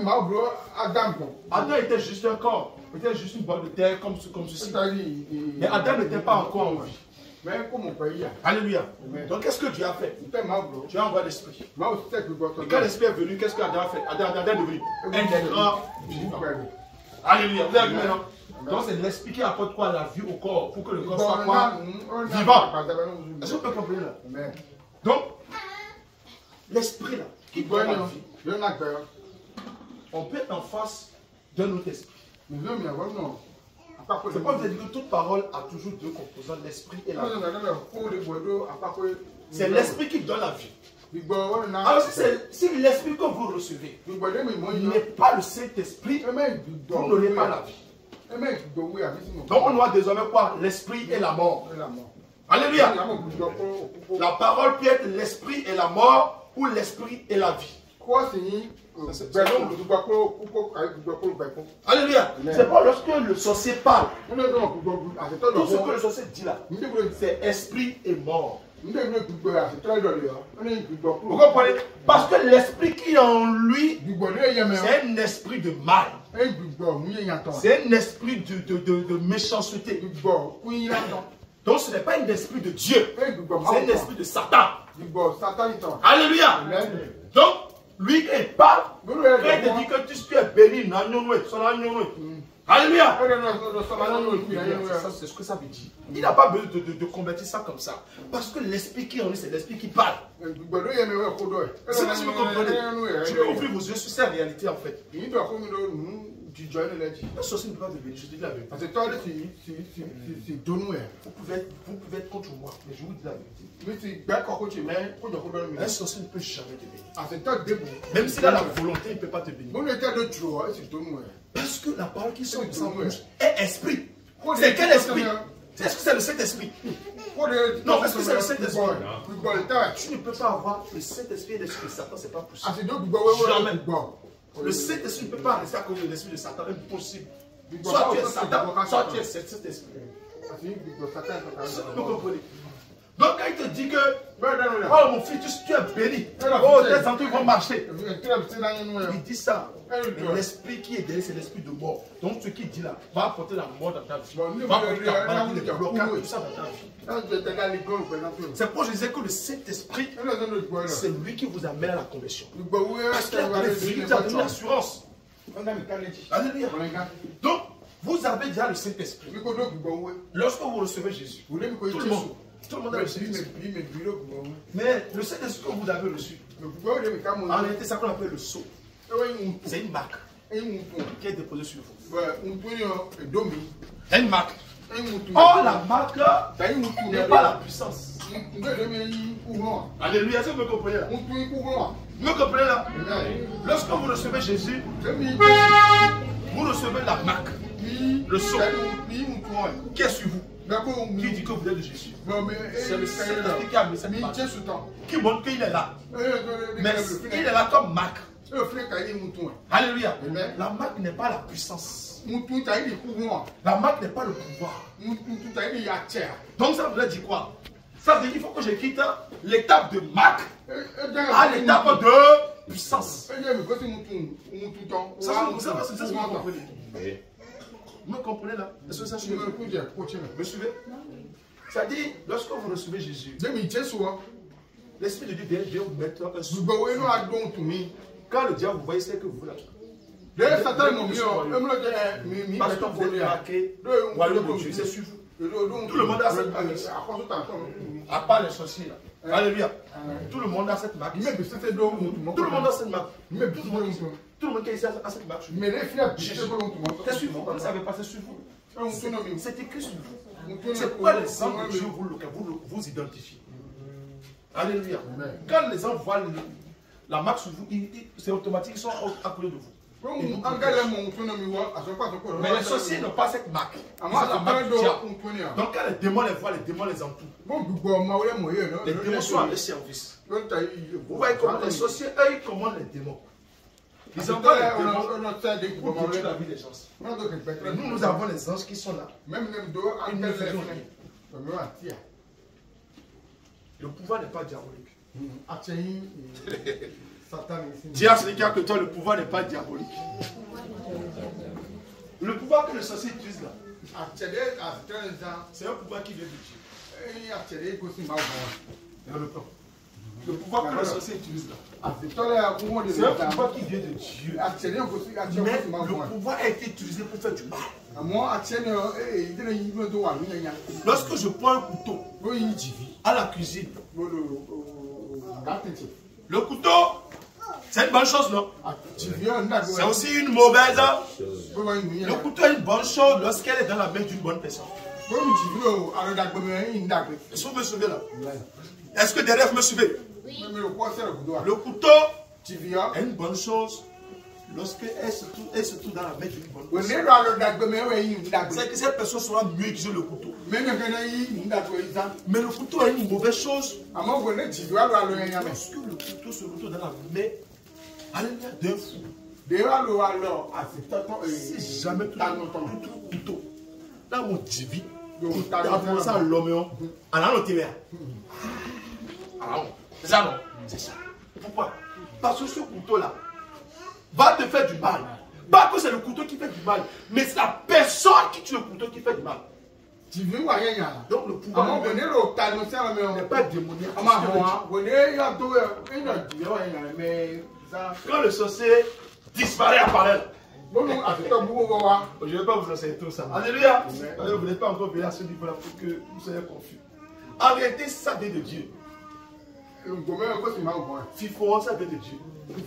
Adam était juste un corps, était juste une boîte de terre comme, comme ceci. Mais Adam n'était pas encore en vie. Alléluia. Donc qu'est-ce que Dieu a fait? Dieu a envoyé l'esprit. Et quand l'esprit est venu, qu'est-ce qu'Adam a fait? Adam, Adam est devenu un des grands vivants. Alléluia. Vous avez vu maintenant? Donc c'est l'esprit qui apporte quoi? La vie au corps, pour que le corps soit quoi? Vivant. Est-ce que vous pouvez comprendre là? Donc, l'esprit là, qui donne la vie, on peut être en face d'un autre esprit. C'est pas vous dire que toute parole a toujours deux composants, l'esprit et la vie. C'est l'esprit qui donne la vie. Alors si, si l'esprit que vous recevez n'est pas le Saint-Esprit, vous n'aurez pas la vie. Donc on doit désormais quoi? L'esprit et la mort. Alléluia. La parole peut être l'esprit et la mort ou l'esprit et la vie. Alléluia. C'est pas lorsque le sorcier parle. Tout ce que le sorcier dit là, c'est esprit et mort. Vous comprenez? Parce que l'esprit qui est en lui, c'est un esprit de mal. C'est un esprit de, de, de, de méchanceté. Donc ce n'est pas un esprit de Dieu. C'est un esprit de Satan. Alléluia. Donc, lui, il parle, il te dit que tu es béni, alléluia. C'est ce que ça veut dire. Il n'a pas besoin de, de, de convertir ça comme ça. Parce que l'esprit qui est en lui, c'est l'esprit qui parle. C'est ce que vous comprenez. Tu peux ouvrir vos yeux sur cette réalité en fait. Un sorcier ne peut pas te bénir, je te dis la vérité. Vous pouvez, être, vous pouvez être contre moi, mais je vous dis la vérité. Un sorcier ne peut jamais te bénir. Même s'il a la volonté, il ne peut pas te bénir. Parce que la parole qui sort de sa bouche est esprit. C'est quel esprit? Est-ce que c'est le Saint-Esprit? Non, est-ce que c'est le Saint-Esprit? Tu ne peux pas avoir le Saint-Esprit et l'esprit de Satan, c'est pas possible. Jamais. Le Saint-Esprit ne peut pas rester à cause de l'esprit de Satan, c'est impossible. Soit tu es Satan, soit tu es Saint-Esprit. Vous comprenez? Donc quand il te dit que, oh mon fils, tu es béni, oh tes enfants vont marcher, il dit ça. L'esprit qui est derrière, c'est l'esprit de mort. Donc ce qu'il dit là va apporter la mort dans ta vie, va apporter la maladie, les blocages, tout ça dans ta vie. C'est pourquoi je disais que le Saint-Esprit, c'est lui qui vous amène à la conversion. Parce qu'il a donné l'assurance. Alléluia. Donc, vous avez déjà le Saint-Esprit. Lorsque vous recevez Jésus, tout le monde, tout le monde a le Saint-Esprit. Mais le Saint-Esprit que vous avez reçu, en réalité, c'est ça qu'on appelle le sceau. C'est une marque qui est déposée sur vous. C'est une marque. Or, la marque n'est pas la puissance. Alléluia, est-ce que vous me comprenez là? Vous me comprenez là? Lorsque vous recevez Jésus, vous recevez la marque, le sceau qui est sur vous, qui dit que vous êtes de Jésus. C'est le Saint-Esprit qui a mis cette marque, qui montre qu'il est là. Mais il est là comme marque. Alléluia. La marque n'est pas la puissance. La marque n'est pas le pouvoir. Donc ça veut dire quoi? Ça veut dire qu'il faut que je quitte l'étape de marque à l'étape de puissance. Ça, c'est ce que vous comprenez. Vous me comprenez là? Est-ce que ça suit? Me suivez? C'est-à-dire, lorsque vous recevez Jésus, l'Esprit de Dieu vient vous mettre un sou. Quand le diable vous voyez, c'est que vous là. Parce que vous êtes marqué, royaume de Dieu, c'est sur vous. Tout le monde a cette marque. À part les sorciers là. Alléluia. Tout le monde a cette marque. Tout le monde a cette marque. Tout le monde qui est ici a cette marque. C'est sur vous. Vous ne savez pas, c'est sur vous. C'est écrit sur vous. C'est quoi les anges de Dieu vous, vous, vous identifiez. Alléluia. Quand les gens voient la marque sur vous, c'est automatique, ils sont à côté de vous. Mais les sorciers n'ont pas cette marque. Ils ont la marque du diable. Donc quand les démons les voient, les démons les entourent. Les démons sont à leur service. Vous voyez comment les sorciers, eux, ils commandent les démons. Ils envoient les démons pour détruire la vie des gens. Mais nous, nous avons les anges qui sont là. Ils ne faisons rien. Le pouvoir n'est pas diabolique. Dis à celui qui a que toi, le pouvoir n'est pas diabolique. Le pouvoir que le sorcier utilise là, c'est un pouvoir qui vient de Dieu. Le pouvoir que le sorcier utilise là, c'est un pouvoir qui vient de Dieu. Mais le pouvoir a été utilisé pour faire du mal. Lorsque je prends un couteau à la cuisine, le couteau, c'est une bonne chose, non? C'est aussi une mauvaise. Le couteau est une bonne chose lorsqu'elle est dans la main d'une bonne personne. Est-ce que vous me suivez là? Est-ce que derrière vous me suivez? Le couteau est une bonne chose lorsqu'elle se trouve, se trouve dans la main d'une bonne personne. C'est que cette personne sera mieux utiliser le couteau. Mais le couteau est une mauvaise chose. Lorsque le couteau se retrouve dans la main d'un fou, si jamais tout le couteau dans mon divi, dans ça l'homme, alors on tire. C'est ça non? C'est ça. Pourquoi? Parce que ce couteau là va te faire du mal. Pas que c'est le couteau qui fait du mal, mais c'est la personne qui tue le couteau qui fait du mal. Donc le pouvoir n'est pas démoniaque. Quand le sorcier disparaît, apparaît. Je ne vais pas vous enseigner tout ça. Alléluia. Vous n'êtes pas encore venu à ce niveau-là pour que vous soyez confus. En réalité, ça vient de Dieu. Fifo, ça vient de Dieu.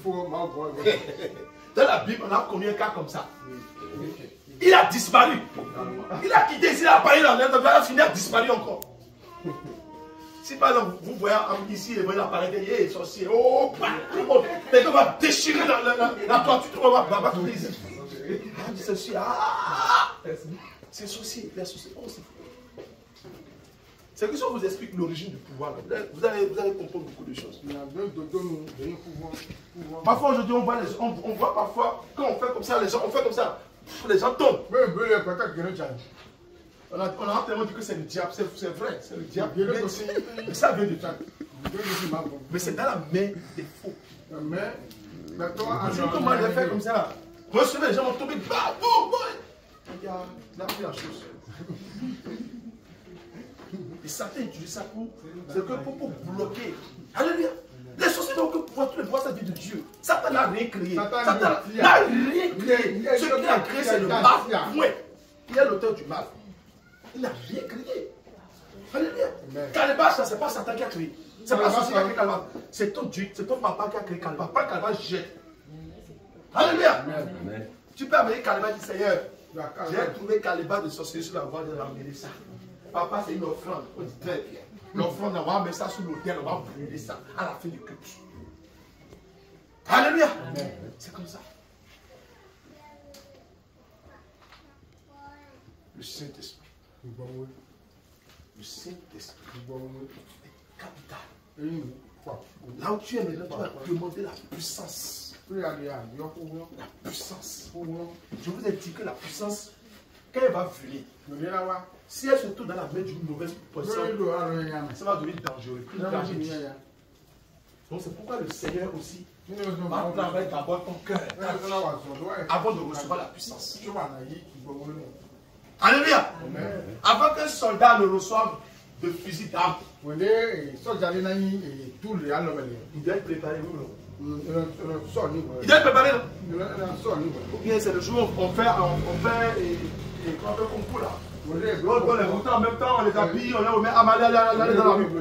Dans la Bible, on a connu un cas comme ça. Il a disparu. Il a quitté ici, il a apparu dans l'air, il a fini à disparu encore. Si par exemple, vous voyez ici, il apparaît, il est sorcier, oh, tout le monde, on va déchirer la, la, la, la toiture, tout le monde va battre les yeux. C'est sorcier, ah, c'est sorcier, les sorciers, oh, c'est fou. C'est que ça vous explique l'origine du pouvoir. Là. Vous, allez, vous, allez, vous allez comprendre beaucoup de choses. Parfois aujourd'hui, on voit, les, on, on voit parfois, quand on fait comme ça, les gens, on fait comme ça, les gens tombent. On a, on a tellement dit que c'est le diable, c'est vrai, c'est le diable. Mais, mais ça vient du diable. Mais c'est dans la main des faux. Comment il a fait comme ça? Recevez, les gens vont tomber, bah, boum, boum. Il a pris la chose. Et Satan utilise ça pour, c'est que pour, pour bloquer. Alléluia. Les sociétés ont que pouvoir, tous les pouvoirs, ça vient de Dieu. Satan n'a rien créé. Satan n'a rien créé. Ce qu'il a créé, c'est le mal. Point. Il est l'auteur du mal. Il n'a rien créé. Alléluia. Calebasse, ce n'est pas Satan qui a créé. C'est pas Satan qui a créé Calebasse. C'est ton Dieu, c'est ton papa qui a créé Calebasse. Pas Calebasse jette. Alléluia. Tu peux amener Calebasse et dire Seigneur, j'ai trouvé Calebasse de sorcier sur la voie de l'amener ça. Papa, c'est une offrande. On dit très bien. L'offrande, on va mettre ça sur l'autel, on va brûler ça à la fin du culte. Alléluia. C'est comme ça. Le Saint-Esprit. Le Saint-Esprit est capital. Là où tu es maintenant, tu vas demander la puissance. La puissance. Je vous ai dit que la puissance, quand elle va venir, si elle se trouve dans la main d'une mauvaise position, ça va devenir dangereux. Donc c'est pourquoi le Seigneur aussi va travailler d'abord ton cœur avant de recevoir la puissance. Alléluia. Avant qu'un soldat ne reçoive de fusil d'armes, il doit être préparé. Il doit être préparé. Ou bien c'est le jour où on fait un concours là. On donne les moutons en même temps, on les habille, on les remet à Malé dans la rue.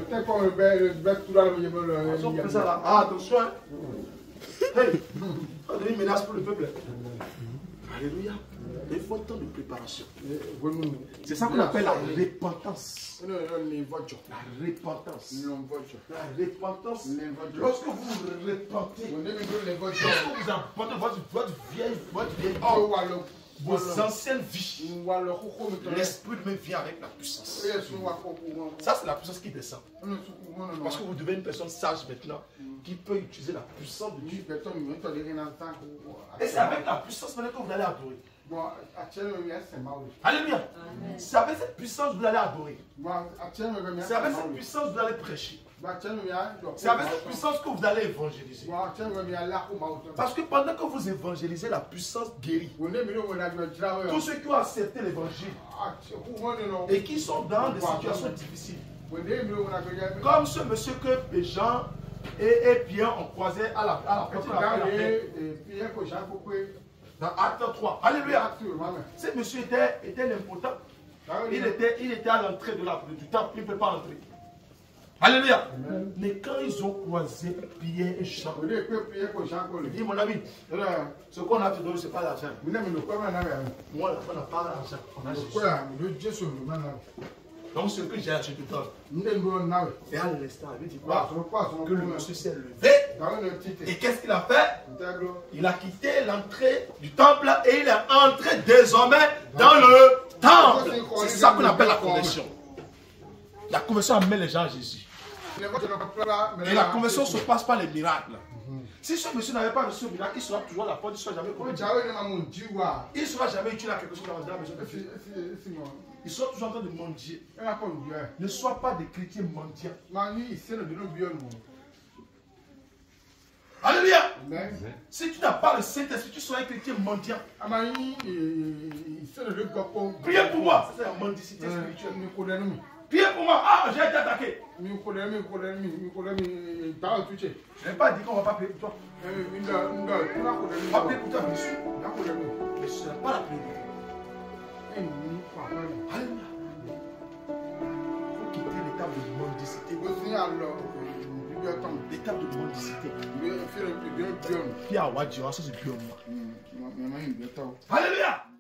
Ah, attention. Hey, on donne une menace pour le peuple. Alléluia. Il faut un temps de préparation. C'est ça qu'on appelle la repentance. La repentance. La repentance. Lorsque vous vous repentez, lorsque vous apportez votre, votre vieille, votre vieille oh, vos anciennes vies, l'esprit de vient avec la puissance. Ça, c'est la puissance qui descend. Parce que vous devenez une personne sage maintenant qui peut utiliser la puissance de Dieu. Et c'est avec la puissance maintenant que vous allez adorer. Alléluia. C'est avec cette puissance que vous allez adorer. C'est avec cette puissance que vous allez prêcher. C'est avec cette puissance que vous allez évangéliser. Parce que pendant que vous évangélisez, la puissance guérit. Tous ceux qui ont accepté l'évangile et qui sont dans des situations difficiles, comme ce monsieur que Jean et, et Pierre ont croisé à la, à la porte de la paix. Dans Acte trois. Alléluia. Ce monsieur était, était l'important. Il était, il était à l'entrée de la, du temple, il ne peut pas entrer. Alléluia. Mais quand ils ont croisé Pierre et Jean, il dit mon ami, ce qu'on a te donné, ce n'est pas l'argent. Moi, on n'a pas l'argent. On a Jésus. Donc ce que j'ai acheté tout le temps. Et à l'instant, il dit quoi? Que le monsieur s'est levé. Et qu'est-ce qu'il a fait? Il a quitté l'entrée du temple et il est entré désormais dans le temple. C'est ça qu'on appelle la conversion. La conversion amène les gens à Jésus. Et la conversion se passe par les miracles. Si ce monsieur n'avait pas reçu le miracle, il sera toujours à la porte, il ne sera jamais converti. Il ne sera jamais utile à quelque chose dans la maison de Dieu. Ils sont toujours en train de mendier. Ne sois pas des chrétiens mendiants. Alléluia. Si tu n'as pas le Saint-Esprit, tu seras un chrétien mendiant. Priez pour moi. C'est la mendicité spirituelle. Priez pour moi. Ah, j'ai été attaqué. Je n'ai pas dit qu'on ne va pas payer pour toi. On va payer pour toi, bien sûr. Mais ce n'est pas la priorité. Alléluia. Il faut quitter l'étape de mendicité. L'étape de mendicité. Puis à Wadjira, ça c'est plus moi. Alléluia.